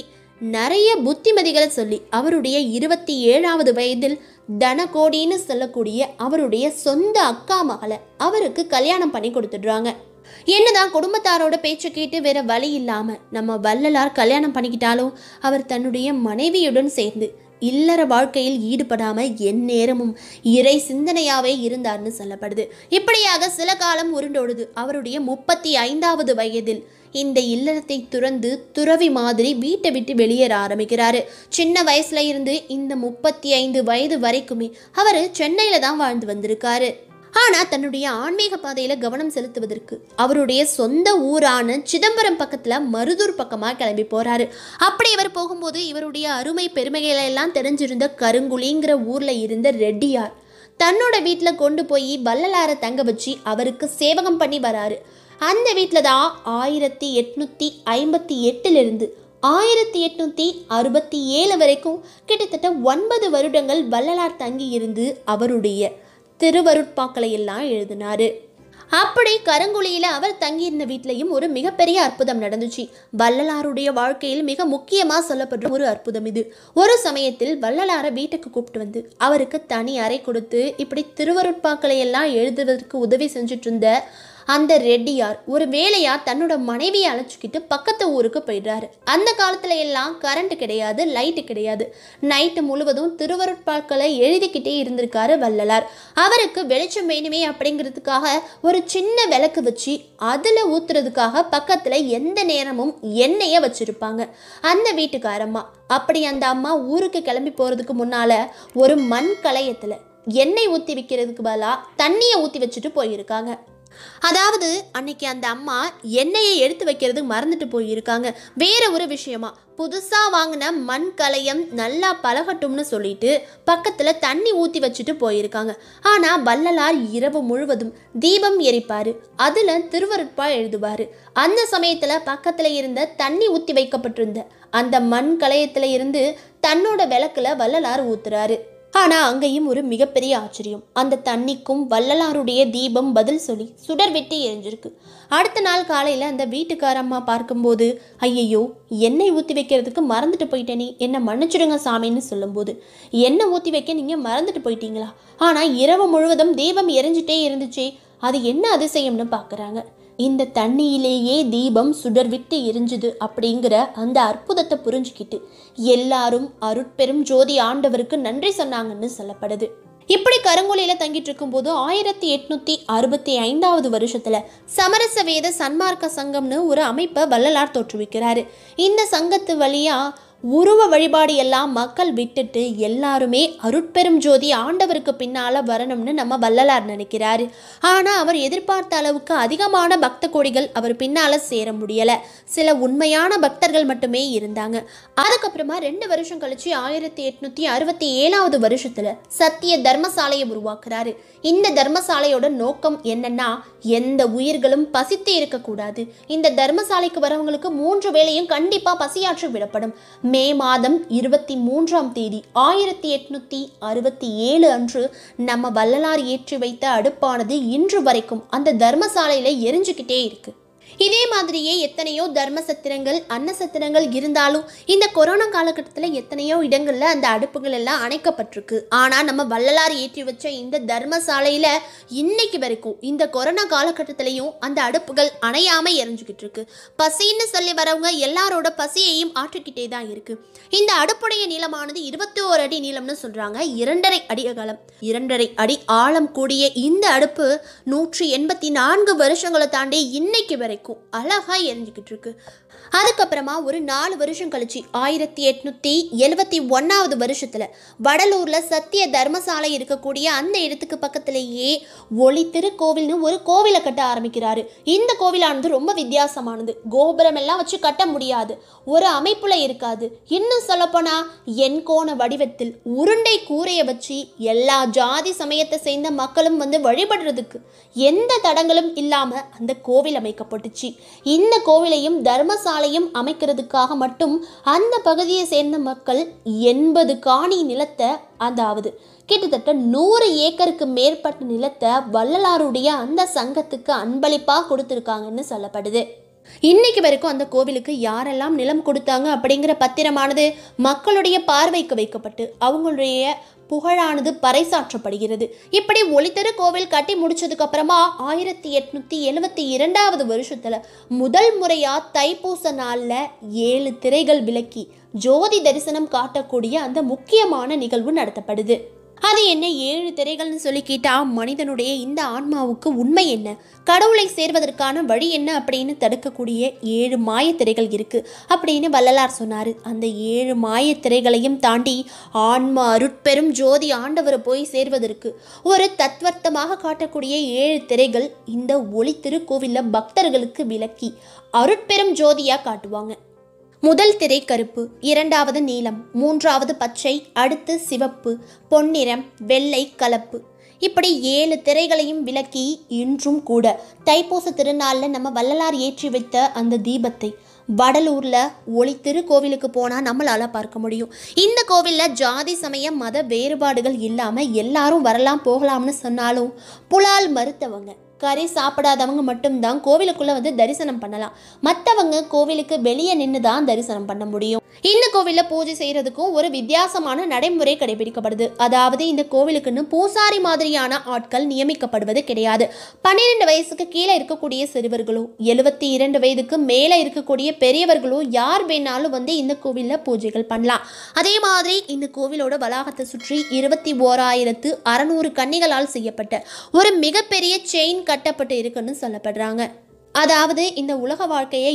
நிறைய புத்திமதிகளை சொல்லி அவருடைய 27வது வயதில் தனகோடின்னு சொல்லக்கூடிய அவருடைய சொந்த அக்கா மகளை அவருக்கு கல்யாணம் பண்ணி கொடுத்துடுறாங்க. என்னதான் குடும்பத்தாரோட பேச்சு கேட்டு வேற வழி இல்லாம நம்ம வள்ளலார் கல்யாணம் பண்ணிக்கிட்டாலும் அவர் தன்னுடைய மனைவியுடன் சேர்ந்து இல்லற வாழ்க்கையில் ஈடுபடாம எந்நேரமும் இறை சிந்தனையாவே இருந்தார்னு சொல்லப்படுது. இப்படியாக சில காலம் உருண்டோடுது. அவருடைய 35வது வயதில் இந்த இல்லறத்தை துறந்து துறவி மாதிரி வீட்டை விட்டு வெளியேற ஆரம்பிக்கிறாரு. சின்ன வயசுல இருந்து இந்த 35 வயது வரைக்குமே அவர் சென்னையில தான் வாழ்ந்து வந்திருக்காரு. ஆனால் தன்னுடைய ஆன்மீக பாதையில் கவனம் செலுத்துவதற்கு அவருடைய சொந்த ஊரான சிதம்பரம் பக்கத்தில் மருதூர் பக்கமாக கிளம்பி போகிறாரு. அப்படி இவர் போகும்போது இவருடைய அருமை பெருமைகளை எல்லாம் தெரிஞ்சிருந்த கருங்குழிங்கிற ஊரில் இருந்த ரெட்டியார் தன்னோட வீட்டில் கொண்டு போய் வள்ளலாரை தங்க வச்சு அவருக்கு சேவகம் பண்ணி வராரு. அந்த வீட்டில் தான் 1858 1867 வரைக்கும் கிட்டத்தட்ட 9 வருடங்கள் வள்ளலார் தங்கி இருந்து அவருடைய திருவருட்பாக்களை எல்லாம் எழுதினாரு. அப்படி கருங்குழியில அவர் தங்கியிருந்த வீட்லையும் ஒரு மிகப்பெரிய அற்புதம் நடந்துச்சு. வள்ளலாருடைய வாழ்க்கையில் மிக முக்கியமா சொல்லப்படுற ஒரு அற்புதம் இது. ஒரு சமயத்தில் வள்ளலாரை வீட்டுக்கு கூப்பிட்டு வந்து அவருக்கு தனி அறை கொடுத்து இப்படி திருவருட்பாக்களை எல்லாம் எழுதுவதற்கு உதவி செஞ்சுட்டு இருந்த அந்த ரெட்டியார் ஒரு வேலையா தன்னோட மனைவியை அழைச்சிக்கிட்டு பக்கத்து ஊருக்கு போயிடுறாரு. அந்த காலத்துல எல்லாம் கரண்ட் கிடையாது, லைட்டு கிடையாது. நைட்டு முழுவதும் திருவருட்பாக்களை எழுதிக்கிட்டே இருந்திருக்காரு வள்ளலார். அவருக்கு வெளிச்சம் வேணுமே அப்படிங்கிறதுக்காக ஒரு சின்ன விளக்கு வச்சு அதுல ஊத்துறதுக்காக பக்கத்துல எந்த நேரமும் எண்ணெயை வச்சிருப்பாங்க அந்த வீட்டுக்காரம்மா. அப்படி அந்த அம்மா ஊருக்கு கிளம்பி போறதுக்கு முன்னால ஒரு மண் கலயத்துல எண்ணெய் ஊற்றி வைக்கிறதுக்கு பதிலாக தண்ணியை ஊற்றி வச்சுட்டு போயிருக்காங்க. அதாவது அன்னைக்கு அந்த அம்மா எண்ணெயை எடுத்து வைக்கிறது மறந்துட்டு போயிருக்காங்க. வேற ஒரு விஷயமா புதுசாக வாங்கின மண் கலயம் நல்லா பழகட்டும்னு சொல்லிட்டு பக்கத்தில் தண்ணி ஊற்றி வச்சுட்டு போயிருக்காங்க. ஆனால் வள்ளலார் இரவு முழுவதும் தீபம் எரிப்பார், அதில் திருவருட்பா எழுதுவார். அந்த சமயத்தில் பக்கத்தில் இருந்த தண்ணி ஊற்றி வைக்கப்பட்டிருந்த அந்த மண் கலயத்தில் இருந்து தன்னோட விளக்குல வள்ளலார் ஊத்துறாரு. ஆனால் அங்கேயும் ஒரு மிகப்பெரிய ஆச்சரியம். அந்த தண்ணிக்கும் வள்ளலாருடைய தீபம் பதில் சொல்லி சுடர் வெட்டி எரிஞ்சிருக்கு. அடுத்த நாள் காலையில் அந்த வீட்டுக்காரம்மா பார்க்கும்போது, ஐயையோ எண்ணெய் ஊற்றி வைக்கிறதுக்கு மறந்துட்டு போயிட்டேனே, என்னை மன்னிச்சிடுங்க சாமின்னு சொல்லும்போது, எண்ணெய் ஊற்றி வைக்க நீங்கள் மறந்துட்டு போயிட்டீங்களா? ஆனால் இரவு முழுவதும் தீபம் எரிஞ்சிட்டே இருந்துச்சே, அது என்ன அதிசயம்னு பார்க்குறாங்க. இந்த தண்ணியிலேயே தீபம் சுடர் விட்டு எரிஞ்சுது அப்படிங்கிற அந்த அற்புதத்தை புரிஞ்சுக்கிட்டு எல்லாரும் அருட்பெரும் ஜோதி ஆண்டவருக்கு நன்றி சொன்னாங்கன்னு சொல்லப்படுது. இப்படி கருங்குழியில தங்கிட்டு இருக்கும்போது 1865வது வருஷத்துல சமரச வேத சன்மார்க்க சங்கம்னு ஒரு அமைப்பை வள்ளலார் தோற்றுவிக்கிறாரு. இந்த சங்கத்து வழியா உருவ வழிபாடு எல்லாம் மக்கள் விட்டுட்டு எல்லாருமே அருட்பெரும் ஜோதி ஆண்டவருக்கு பின்னால வரணும்னு நம்ம வள்ளலார் நினைக்கிறாரு. ஆனா அவர் எதிர்பார்த்த அளவுக்கு அதிகமான பக்த கோடிகள் அவர் பின்னால சேர முடியல. சில உண்மையான பக்தர்கள் மட்டுமே இருந்தாங்க. அதுக்கப்புறமா 2 வருஷம் கழிச்சு 1867வது வருஷத்துல சத்திய தர்மசாலையை உருவாக்குறாரு. இந்த தர்மசாலையோட நோக்கம் என்னன்னா, எந்த உயிர்களும் பசித்து இருக்கக்கூடாது. இந்த தர்மசாலைக்கு வரவங்களுக்கு 3 வேளையும் கண்டிப்பா பசியாற்ற விடப்படும். மே மாதம் 23ஆம் தேதி 1867 அன்று நம்ம வள்ளலார் ஏற்றி வைத்த அடுப்பானது இன்று வரைக்கும் அந்த தர்மசாலையில எரிஞ்சுக்கிட்டே இருக்கு. இதே மாதிரியே எத்தனையோ தர்ம சத்திரங்கள், அன்ன சத்திரங்கள் இருந்தாலும் இந்த கொரோனா காலகட்டத்தில் எத்தனையோ இடங்கள்ல அந்த அடுப்புகள் எல்லாம் அணைக்கப்பட்டிருக்கு. ஆனா நம்ம வள்ளலார் ஏற்றி வச்ச இந்த தர்மசாலையில இன்னைக்கு வரைக்கும் இந்த கொரோனா காலகட்டத்திலையும் அந்த அடுப்புகள் அணையாம எரிஞ்சுக்கிட்டு இருக்கு. பசின்னு சொல்லி வரவங்க எல்லாரோட பசியையும் ஆற்றிக்கிட்டே தான் இருக்கு. இந்த அடுப்புடைய நீளமானது 21 அடி நீளம்னு சொல்றாங்க. 2.5 அடி அகலம், 2.5 அடி ஆழம் கூடிய இந்த அடுப்பு 184 வருஷங்களை தாண்டி இன்னைக்கு வரைக்கும் அழகா எரிஞ்சுக்கிட்டு இருக்கு. அதுக்கப்புறமா ஒரு 4 வருஷம் கழிச்சு 1871வது வருஷத்துல வடலூர்ல சத்திய தர்மசாலை இருக்கக்கூடிய அந்த இடத்துக்கு பக்கத்திலேயே ஒளி திருக்கோவில்னு ஒரு கோவிலை கட்ட ஆரம்பிக்கிறாரு. இந்த கோவிலானது ரொம்ப வித்தியாசமானது. கோபுரம் எல்லாம் வச்சு கட்ட முடியாது, ஒரு அமைப்புல இருக்காது. இன்னும் சொல்லப்போனா எண்கோண வடிவத்தில் உருண்டை கூரையை வச்சு எல்லா ஜாதி சமயத்தை சேர்ந்த மக்களும் வந்து வழிபடுறதுக்கு எந்த தடங்களும் இல்லாம அந்த கோவில் அமைக்கப்பட்டுச்சு. இந்த கோவிலையும் தர்மசாலையும் அமைக்கிறதுக்காக மட்டும் அந்த பகுதியை சேர்ந்த மக்கள் 80 காணி நிலத்தை, அதாவது கிட்டத்தட்ட 100 ஏக்கருக்கு மேற்பட்ட நிலத்தை வள்ளலாருடைய அந்த சங்கத்துக்கு அன்பளிப்பா கொடுத்துருக்காங்கன்னு சொல்லப்படுது. இன்னைக்கு வரைக்கும் அந்த கோவிலுக்கு யாரெல்லாம் நிலம் கொடுத்தாங்க அப்படிங்கிற பத்திரமானது மக்களுடைய பார்வைக்கு வைக்கப்பட்டு அவங்களுடைய புகழானது பறைசாற்றப்படுகிறது. இப்படி ஒளித்தரு கோவில் கட்டி முடிச்சதுக்கு அப்புறமா 1872 வருஷத்துல முதல் முறையா தைப்பூச நாள்ல 7 திரைகள் விலக்கி ஜோதி தரிசனம் காட்டக்கூடிய அந்த முக்கியமான நிகழ்வு நடத்தப்படுது. அது என்ன 7 திரைகள்னு சொல்லி கேட்டா, மனிதனுடைய இந்த ஆன்மாவுக்கு உண்மை என்ன, கடவுளை சேர்வதற்கான வழி என்ன அப்படின்னு தடுக்கக்கூடிய 7 மாயத்திரைகள் இருக்கு அப்படின்னு வள்ளலார் சொன்னாரு. அந்த 7 மாயத்திரைகளையும் தாண்டி ஆன்மா அருட்பெரும் ஜோதி ஆண்டவரை போய் சேர்வதற்கு ஒரு தத்வர்த்தமாக காட்டக்கூடிய 7 திரைகள் இந்த ஒளி திருக்கோவில்ல பக்தர்களுக்கு விளக்கி அருட்பெரும் ஜோதியா காட்டுவாங்க. முதல் திரை கருப்பு, இரண்டாவது நீலம், மூன்றாவது பச்சை, அடுத்து சிவப்பு, பொன்னிறம், வெள்ளை கலப்பு. இப்படி 7 திரைகளையும் விளக்கி இன்றும் கூட தைப்பூச திருநாளில் நம்ம வள்ளலார் ஏற்றி வைத்த அந்த தீபத்தை வடலூரில் ஒளி திருக்கோவிலுக்கு போனால் நம்மளால் பார்க்க முடியும். இந்த கோவிலில் ஜாதி சமய மத வேறுபாடுகள் இல்லாமல் எல்லாரும் வரலாம் போகலாம்னு சொன்னாலும் புலால் மறுத்தவங்க, கறி சாப்பிடாதவங்க மட்டும்தான் கோவிலுக்குள்ளே வந்து தரிசனம் பண்ணலாம். மற்றவங்க கோவிலுக்கு வெளியே நின்று தான் தரிசனம் பண்ண முடியும். இந்த கோவிலில் பூஜை செய்கிறதுக்கும் ஒரு வித்தியாசமான நடைமுறை கடைபிடிக்கப்படுது. அதாவது இந்த கோவிலுக்குன்னு பூசாரி மாதிரியான ஆட்கள் நியமிக்கப்படுவது கிடையாது. 12 வயசுக்கு கீழே இருக்கக்கூடிய சிறுவர்களோ 72 வயதுக்கு மேலே இருக்கக்கூடிய பெரியவர்களோ யார் வேணாலும் வந்து இந்த கோவிலில் பூஜைகள் பண்ணலாம். அதே மாதிரி இந்த கோவிலோட வளாகத்தை சுற்றி 21,600 கன்னிகளால் செய்யப்பட்ட ஒரு மிகப்பெரிய செயின் கட்டப்பட்டு இருக்குன்னு சொல்லப்படுறாங்க. அதாவது இந்த உலக வாழ்க்கையை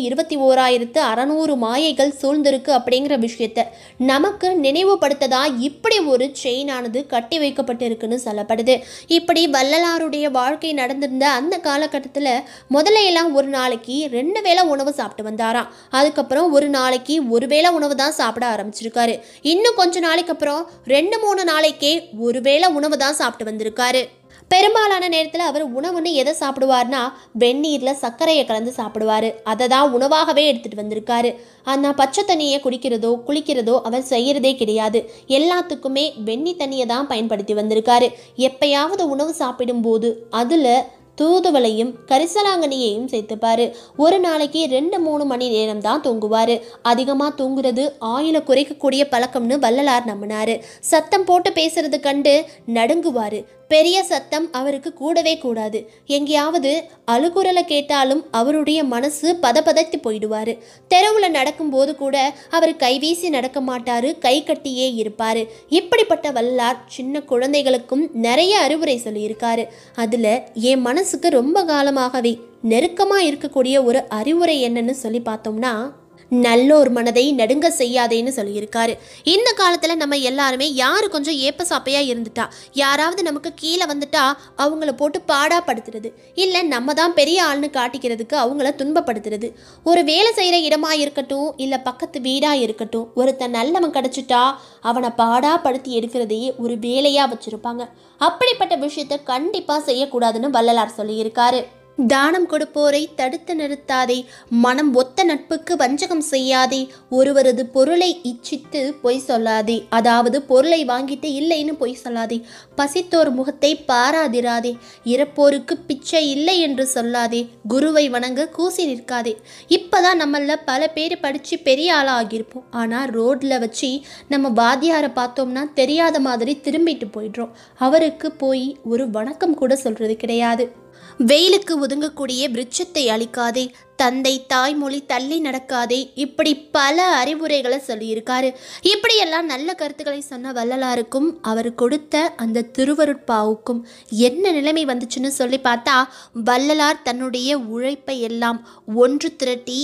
21,600 மாயைகள் சூழ்ந்திருக்கு அப்படிங்கிற விஷயத்த நமக்கு நினைவுபடுத்ததா இப்படி ஒரு செயினானது கட்டி வைக்கப்பட்டு இருக்குன்னு சொல்லப்படுது. இப்படி வள்ளலாருடைய வாழ்க்கை நடந்திருந்த அந்த காலகட்டத்தில் முதல்ல எல்லாம் ஒரு நாளைக்கு 2 வேளை உணவு சாப்பிட்டு வந்தாராம். அதுக்கப்புறம் ஒரு நாளைக்கு 1 வேளை உணவு தான் சாப்பிட ஆரம்பிச்சிருக்காரு. இன்னும் கொஞ்ச நாளைக்கு அப்புறம் 2-3 நாளைக்கே 1 வேளை உணவு தான் சாப்பிட்டு வந்திருக்காரு. பெரும்பாலான நேரத்தில் அவர் உணவுன்னு எதை சாப்பிடுவார்னா வெந்நீரில் சர்க்கரையை கலந்து சாப்பிடுவார். அதை தான் உணவாகவே எடுத்துகிட்டு வந்திருக்காரு. ஆனால் பச்சை தண்ணியை குடிக்கிறதோ குளிக்கிறதோ அவர் செய்கிறதே கிடையாது. எல்லாத்துக்குமே வெந்நி தண்ணியை தான் பயன்படுத்தி வந்திருக்காரு. எப்பயாவது உணவு சாப்பிடும்போது அதில் தூதுவளையும் கரிசலாங்கண்ணியையும் சேர்த்துப்பாரு. ஒரு நாளைக்கு 2-3 மணி நேரம் தான் தூங்குவார். அதிகமாக தூங்குறது ஆயுளை குறைக்கக்கூடிய பழக்கம்னு வள்ளலார் நம்பினார். சத்தம் போட்டு பேசுறது கண்டு நடுங்குவார். பெரிய சத்தம் அவருக்கு கூடவே கூடாது. எங்கேயாவது அழுகுரலை கேட்டாலும் அவருடைய மனசு பதப்பதைத்து போயிடுவார். தெருவில் நடக்கும்போது கூட அவர் கைவீசி நடக்க மாட்டார், கை கட்டியே இருப்பார். இப்படிப்பட்ட வள்ளலார் சின்ன குழந்தைகளுக்கும் நிறைய அறிவுரை சொல்லியிருக்காரு. அதில் என் மனசுக்கு ரொம்ப காலமாகவே நெருக்கமாக இருக்கக்கூடிய ஒரு அறிவுரை என்னன்னு சொல்லி பார்த்தோம்னா, நல்லோர் மனதை நடுங்க செய்யாதேன்னு சொல்லியிருக்காரு. இந்த காலத்தில் நம்ம எல்லாருமே யாரு கொஞ்சம் ஏப்ப சாப்பையாக இருந்துட்டா, யாராவது நமக்கு கீழே வந்துட்டா அவங்கள போட்டு பாடாப்படுத்துறது, இல்லை நம்ம தான் பெரிய ஆள்னு காட்டிக்கிறதுக்கு அவங்கள துன்பப்படுத்துறது. ஒரு வேலை செய்கிற இடமா இருக்கட்டும், இல்லை பக்கத்து வீடாக இருக்கட்டும், ஒருத்தன் நல்லவன் கிடச்சிட்டா அவனை பாடாப்படுத்தி எடுக்கிறதையே ஒரு வேலையாக வச்சுருப்பாங்க. அப்படிப்பட்ட விஷயத்தை கண்டிப்பாக செய்யக்கூடாதுன்னு வள்ளலார் சொல்லியிருக்காரு. தானம் கொடுப்போரை தடுத்து நிறுத்தாதே, மனம் ஒத்த நட்புக்கு வஞ்சகம் செய்யாதே, ஒருவரது பொருளை இச்சித்து பொய் சொல்லாதே, அதாவது பொருளை வாங்கிட்டு இல்லைன்னு பொய் சொல்லாதே, பசித்தோர் முகத்தை பாராதிராதே, இறப்போருக்கு பிச்சை இல்லை என்று சொல்லாதே, குருவை வணங்க கூசி நிற்காதே. இப்போதான் நம்மள பல பேர் படித்து பெரிய ஆளாக ஆகியிருப்போம். ஆனால் ரோட்டில் வச்சு நம்ம வாத்தியாரை பார்த்தோம்னா தெரியாத மாதிரி திரும்பிட்டு போயிடுறோம். அவருக்கு போய் ஒரு வணக்கம் கூட சொல்கிறது கிடையாது. வெயிலுக்கு ஒதுங்கக்கூடிய விருட்சத்தை அழிக்காதே, தந்தை தாய்மொழி தள்ளி நடக்காதே, இப்படி பல அறிவுரைகளை சொல்லியிருக்காரு. இப்படியெல்லாம் நல்ல கருத்துக்களை சொன்ன வள்ளலாருக்கும் அவர் கொடுத்த அந்த திருவருட்பாவுக்கும் என்ன நிலைமை வந்துச்சுன்னு சொல்லி பார்த்தா, வள்ளலார் தன்னுடைய உழைப்பை எல்லாம் ஒன்று திரட்டி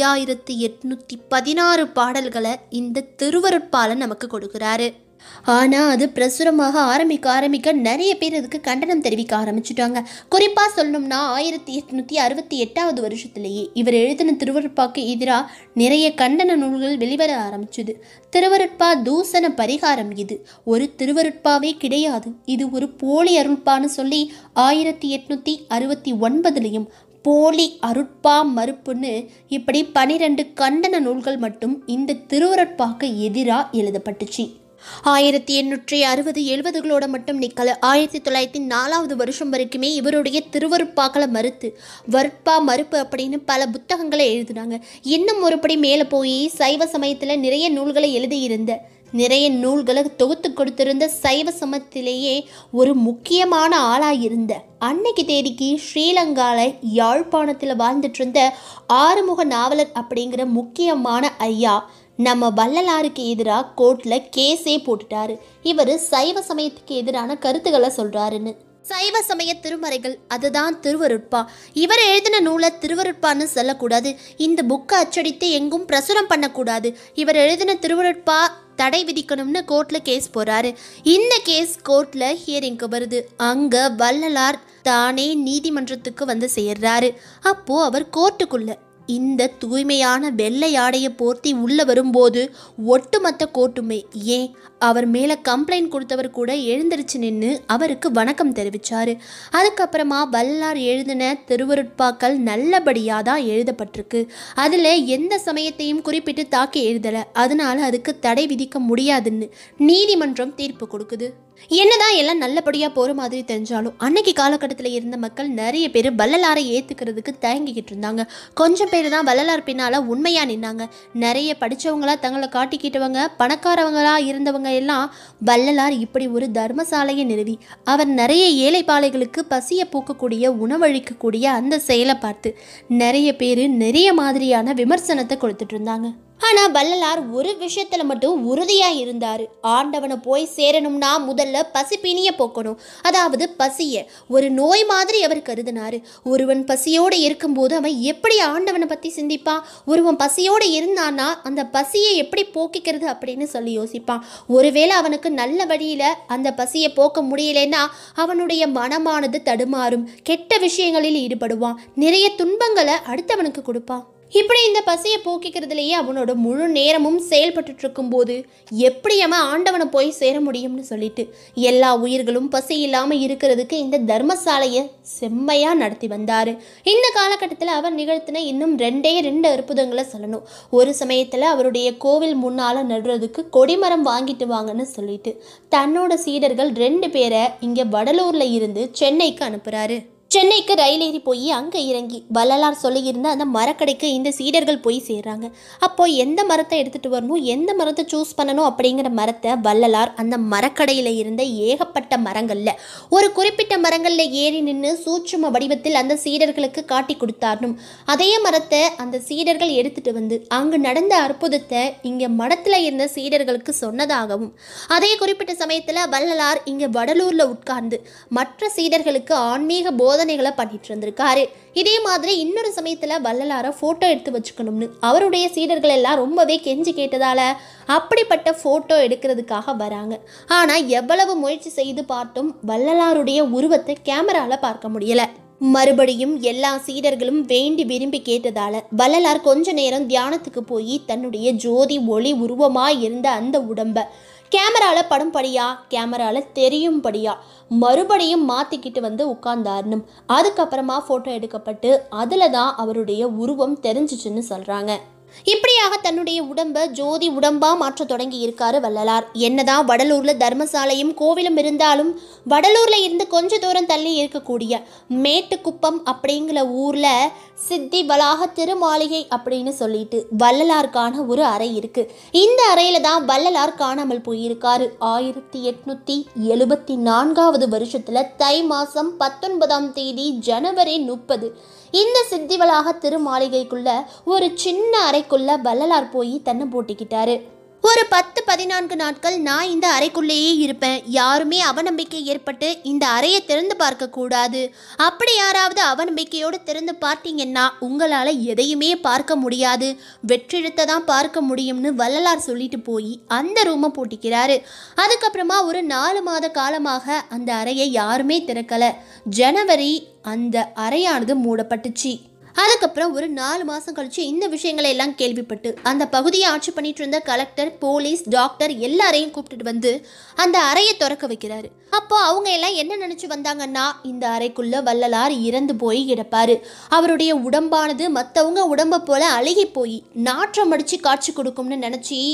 5816 பாடல்களை இந்த திருவருட்பால நமக்கு கொடுக்குறாரு. ஆனால் அது பிரசுரமாக ஆரம்பிக்க நிறைய பேர் இதுக்கு கண்டனம் தெரிவிக்க ஆரம்பிச்சுட்டாங்க. குறிப்பாக சொல்லணும்னா 1868 வருஷத்துலேயே இவர் எழுதின திருவருட்பாக்கு எதிராக நிறைய கண்டன நூல்கள் வெளிவர ஆரம்பிச்சுது. திருவருட்பா தூசண பரிகாரம், இது ஒரு திருவருட்பாவே கிடையாது, இது ஒரு போலி அருள்பான்னு சொல்லி 1869 போலி அருட்பா மறுப்புன்னு இப்படி 12 கண்டன நூல்கள் மட்டும் இந்த திருவருட்பாக்கு எதிராக எழுதப்பட்டுச்சு. 1860-70களோட மட்டும் நிற்கல. 1904 வருஷம் வரைக்குமே இவருடைய திருவருட்பாக்களை மறுத்து வற்பா மறுப்பு அப்படின்னு பல புத்தகங்களை எழுதினாங்க. இன்னும் ஒருபடி மேலே போய் சைவ சமயத்தில் நிறைய நூல்களை எழுதியிருந்த நிறைய நூல்களை தொகுத்து கொடுத்திருந்த சைவ சமயத்திலேயே ஒரு முக்கியமான ஆளாக இருந்த அன்னைக்கு தேதிக்கு ஸ்ரீலங்காவில் யாழ்ப்பாணத்தில் வாழ்ந்துட்டு இருந்த ஆறுமுக நாவலர் அப்படிங்கிற முக்கியமான ஐயா நம்ம வள்ளலாருக்கு எதிராக கோர்ட்டில் கேஸே போட்டுட்டாரு. இவர் சைவ சமயத்துக்கு எதிரான கருத்துக்களை சொல்கிறாருன்னு. சைவ சமய திருமறைகள் அதுதான் திருவருட்பா. இவர் எழுதின நூலை திருவருட்பான்னு சொல்லக்கூடாது. இந்த புக்கை அச்சடித்து எங்கும் பிரசுரம் பண்ணக்கூடாது. இவர் எழுதின திருவருட்பா தடை விதிக்கணும்னு கோர்ட்டில் கேஸ் போகிறாரு. இந்த கேஸ் கோர்ட்டில் ஹியரிங்க்கு வருது. அங்கே வள்ளலார் தானே நீதிமன்றத்துக்கு வந்து சேர்றாரு. அப்போது அவர் கோர்ட்டுக்குள்ள இந்த தூய்மையான வெள்ளை ஆடையை போர்த்தி உள்ள வரும்போது ஒட்டுமொத்த கோர்ட்டுமே, ஏன் அவர் மேலே கம்ப்ளைண்ட் கொடுத்தவர் கூட எழுந்திருச்சு நின்று அவருக்கு வணக்கம் தெரிவித்தார். அதுக்கப்புறமா வள்ளலார் எழுதின திருவருட்பாக்கள் நல்லபடியாக தான் எழுதப்பட்டிருக்கு. அதில் எந்த சமயத்தையும் குறிப்பிட்டு தாக்கி எழுதலை. அதனால் அதுக்கு தடை விதிக்க முடியாதுன்னு நீதிமன்றம் தீர்ப்பு கொடுக்குது. என்னதான் எல்லாம் நல்லபடியாக போகிற மாதிரி தெரிஞ்சாலும் அன்னைக்கு காலகட்டத்தில் இருந்த மக்கள் நிறைய பேர் வள்ளலாரை ஏற்றுக்கிறதுக்கு தயங்கிக்கிட்டு இருந்தாங்க. கொஞ்சம் பேர் தான் வள்ளலார் பின்னால் உண்மையாக நின்னாங்க. நிறைய படித்தவங்களா தங்களை காட்டிக்கிட்டவங்க பணக்காரவங்களா இருந்தவங்க எல்லாம் வள்ளலார் இப்படி ஒரு தர்மசாலையை நிறுவி அவர் நிறைய ஏழைப்பாளைகளுக்கு பசியை போக்கக்கூடிய உணவளிக்கக்கூடிய அந்த செயலை பார்த்து நிறைய பேர் நிறைய மாதிரியான விமர்சனத்தை கொடுத்துட்டு இருந்தாங்க. ஆனால் வள்ளலார் ஒரு விஷயத்தில் மட்டும் உறுதியாக இருந்தார். ஆண்டவனை போய் சேரணும்னா முதல்ல பசிப்பினியை போக்கணும். அதாவது பசியை ஒரு நோய் மாதிரி அவர் கருதினார். ஒருவன் பசியோடு இருக்கும்போது அவன் எப்படி ஆண்டவனை பற்றி சிந்திப்பான்? ஒருவன் பசியோடு இருந்தான்னா அந்த பசியை எப்படி போக்கிக்கிறது அப்படின்னு சொல்லி யோசிப்பான். ஒருவேளை அவனுக்கு நல்ல வழியில் அந்த பசியை போக்க முடியலைன்னா அவனுடைய மனமானது தடுமாறும், கெட்ட விஷயங்களில் ஈடுபடுவான், நிறைய துன்பங்களை அடுத்தவனுக்கு கொடுப்பான். இப்படி இந்த பசியை போக்கிக்கிறதுலேயே அவனோட முழு நேரமும் செயல்பட்டு இருக்கும்போது எப்படி அவன் ஆண்டவனை போய் சேர முடியும்னு சொல்லிட்டு எல்லா உயிர்களும் பசி இல்லாமல் இருக்கிறதுக்கு இந்த தர்மசாலையை செம்மையாக நடத்தி வந்தார். இந்த காலகட்டத்தில் அவர் நிகழ்த்தின இன்னும் ரெண்டே அற்புதங்களை சொல்லணும். ஒரு சமயத்தில் அவருடைய கோவில் முன்னால் நடுறதுக்கு கொடிமரம் வாங்கிட்டு வாங்கன்னு சொல்லிட்டு தன்னோட சீடர்கள் 2 பேரை இங்கே வடலூரில் இருந்து சென்னைக்கு அனுப்புகிறாரு. சென்னைக்கு ரயில் ஏறி போய் அங்கே இறங்கி வள்ளலார் சொல்லியிருந்த அந்த மரக்கடைக்கு இந்த சீடர்கள் போய் சேர்றாங்க. அப்போ எந்த மரத்தை எடுத்துகிட்டு வரணும், எந்த மரத்தை சூஸ் பண்ணணும் அப்படிங்கிற மரத்தை வள்ளலார் அந்த மரக்கடையில் இருந்த ஏகப்பட்ட மரங்களில் ஒரு குறிப்பிட்ட மரங்களில் ஏறி நின்று சூட்சும வடிவத்தில் அந்த சீடர்களுக்கு காட்டி கொடுத்தார்னும். அதே மரத்தை அந்த சீடர்கள் எடுத்துகிட்டு வந்து அங்கு நடந்த அற்புதத்தை இங்கே மடத்தில் இருந்த சீடர்களுக்கு சொன்னதாகவும் அதே குறிப்பிட்ட சமயத்தில் வள்ளலார் இங்கே வடலூரில் உட்கார்ந்து மற்ற சீடர்களுக்கு ஆன்மீக போதனைகளை பண்ணிட்டு இருந்திருக்காரு. இதே மாதிரி இன்னொரு சமயத்தில் வள்ளலாரை ஃபோட்டோ எடுத்து வச்சுக்கணும்னு அவருடைய சீடர்கள் எல்லாம் ரொம்பவே கெஞ்சி கேட்டதால அப்படிப்பட்ட ஃபோட்டோ எடுக்கிறதுக்காக வராங்க. ஆனால் எவ்வளவு முயற்சி செய்து பார்த்தும் வள்ளலாருடைய உருவத்தை கேமராவில் பார்க்க முடியலை. மறுபடியும் எல்லா சீடர்களும் வேண்டி விரும்பி கேட்டதால வள்ளலார் கொஞ்ச நேரம் தியானத்துக்கு போய் தன்னுடைய ஜோதி ஒளி உருவமாக இருந்த அந்த உடம்பை கேமராவில் படும்படியா கேமராவில் தெரியும்படியா மறுபடியும் மாற்றிக்கிட்டு வந்து உட்கார்ந்தாருன்னு அதுக்கப்புறமா ஃபோட்டோ எடுக்கப்பட்டு அதில் தான் அவருடைய உருவம் தெரிஞ்சிச்சுன்னு சொல்கிறாங்க. இப்படியாக தன்னுடைய உடம்பை ஜோதி உடம்பா மாற்ற தொடங்கி இருக்காரு வள்ளலார். என்னதான் வடலூர்ல தர்மசாலையும் கோவிலும் இருந்தாலும் வடலூர்ல இருந்து கொஞ்ச தூரம் தள்ளி இருக்கக்கூடிய மேட்டுக்குப்பம் அப்படிங்கிற ஊர்ல சித்தி வளாக திருமாளிகை அப்படின்னு சொல்லிட்டு வள்ளலாருக்கான ஒரு அறை இருக்கு. இந்த அறையில தான் வள்ளலார் காணாமல் போயிருக்காரு. 1874 வருஷத்துல தை மாசம் 19ஆம் தேதி ஜனவரி 30 இந்த சித்திவளாக திருமாளிகைக்குள்ள ஒரு சின்ன அறைக்குள்ள வள்ளலார் போய் தன்னை போட்டிக்கிட்டாரு. ஒரு 10-14 நாட்கள் நான் இந்த அறைக்குள்ளேயே இருப்பேன். யாருமே அவநம்பிக்கை ஏற்பட்டு இந்த அறையை திறந்து பார்க்க கூடாது. அப்படி யாராவது அவநம்பிக்கையோடு திறந்து பார்த்தீங்கன்னா உங்களால் எதையுமே பார்க்க முடியாது, வெற்றிடத்தை தான் பார்க்க முடியும்னு வள்ளலார் சொல்லிட்டு போய் அந்த ரூமை போட்டிக்கிறாரு. அதுக்கப்புறமா ஒரு 4 மாத காலமாக அந்த அறையை யாருமே திறக்கலை. ஜனவரி அந்த அறையானது மூடப்பட்டுச்சு. அதுக்கப்புறம் ஒரு 4 மாதம் கழிச்சு இந்த விஷயங்களை எல்லாம் கேள்விப்பட்டு அந்த பகுதியை ஆட்சி பண்ணிட்டு இருந்த கலெக்டர், போலீஸ், டாக்டர் எல்லாரையும் கூப்பிட்டுட்டு வந்து அந்த அறையை திறக்க வைக்கிறாரு. அப்போ அவங்க எல்லாம் என்ன நினச்சி வந்தாங்கன்னா இந்த அறைக்குள்ள வள்ளலார் இறந்து போய் கிடப்பாரு. அவருடைய உடம்பானது மற்றவங்க உடம்பை போல அழுகி போய் நாற்றம் அடித்து காட்சி கொடுக்கும்னு நினச்சி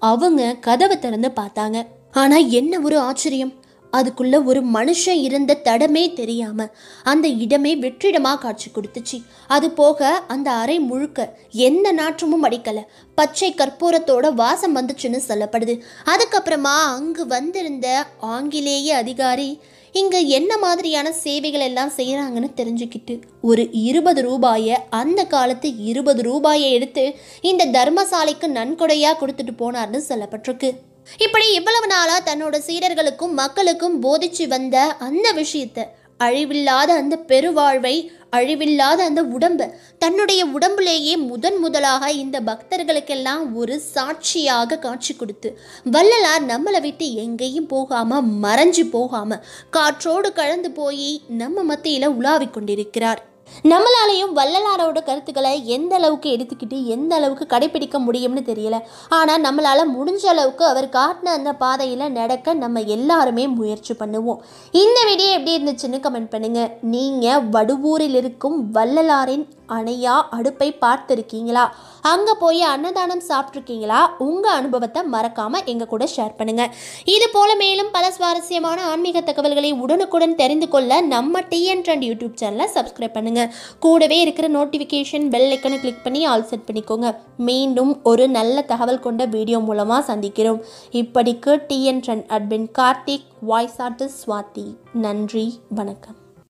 அவங்க கதவை திறந்து பார்த்தாங்க. ஆனா என்ன ஒரு ஆச்சரியம், அதுக்குள்ள ஒரு மனுஷன் இருந்த தடமே தெரியாம அந்த இடமே வெற்றிடமா காட்சி கொடுத்துச்சு. அது போக அந்த அறை முழுக்க எந்த நாற்றமும் அடிக்கல, பச்சை கற்பூரத்தோட வாசம் வந்துச்சுன்னு சொல்லப்படுது. அதுக்கப்புறமா அங்கு வந்திருந்த ஆங்கிலேய அதிகாரி இங்க என்ன மாதிரியான சேவைகள் எல்லாம் செய்யறாங்கன்னு தெரிஞ்சுக்கிட்டு ஒரு 20 ரூபாயை, அந்த காலத்து 20 ரூபாயை எடுத்து இந்த தர்மசாலைக்கு நன்கொடையா கொடுத்துட்டு போனார்னு சொல்லப்பட்டிருக்கு. இப்படி இவ்வளவு நாளா தன்னோட சீடர்களுக்கும் மக்களுக்கும் போதிச்சு வந்த அந்த விஷயத்தை, அழிவில்லாத அந்த பெருவாழ்வை, அழிவில்லாத அந்த உடம்பை, தன்னுடைய உடம்புலேயே முதலாக இந்த பக்தர்களுக்கெல்லாம் ஒரு சாட்சியாக காட்சி கொடுத்து வள்ளலார் நம்மளை விட்டு எங்கேயும் போகாம, மறைஞ்சு போகாம, காற்றோடு கலந்து போய் நம்ம மத்தியில உலாவிக் கொண்டிருக்கிறார். நம்மளாலையும் வள்ளலாரோட கருத்துக்களை எந்த அளவுக்கு எடுத்துக்கிட்டு எந்த அளவுக்கு கடைபிடிக்க முடியும்னு தெரியல. ஆனால் நம்மளால் முடிஞ்ச அளவுக்கு அவர் காட்டின அந்த பாதையில் நடக்க நம்ம எல்லாருமே முயற்சி பண்ணுவோம். இந்த வீடியோ எப்படி இருந்துச்சுன்னு கமெண்ட் பண்ணுங்கள். நீங்கள் வடுவூரில் இருக்கும் வள்ளலாரின் அணையா அடுப்பை பார்த்துருக்கீங்களா? அங்கே போய் அன்னதானம் சாப்பிட்ருக்கீங்களா? உங்கள் அனுபவத்தை மறக்காமல் எங்கள் கூட ஷேர் பண்ணுங்கள். இது போல் மேலும் பல சுவாரஸ்யமான ஆன்மீக தகவல்களை உடனுக்குடன் தெரிந்து கொள்ள நம்ம டிஎன் ட்ரெண்ட் யூடியூப் சேனலை சப்ஸ்கிரைப் பண்ணுங்கள். கூடவே இருக்கிற நோட்டிஃபிகேஷன் பெல் ஐக்கனை கிளிக் பண்ணி ஆல் செட் பண்ணிக்கோங்க. மீண்டும் ஒரு நல்ல தகவல் கொண்ட வீடியோ மூலமாக சந்திக்கிறோம். இப்படிக்கு TN trend admin Karthik, voice artist Swathi. நன்றி, வணக்கம்.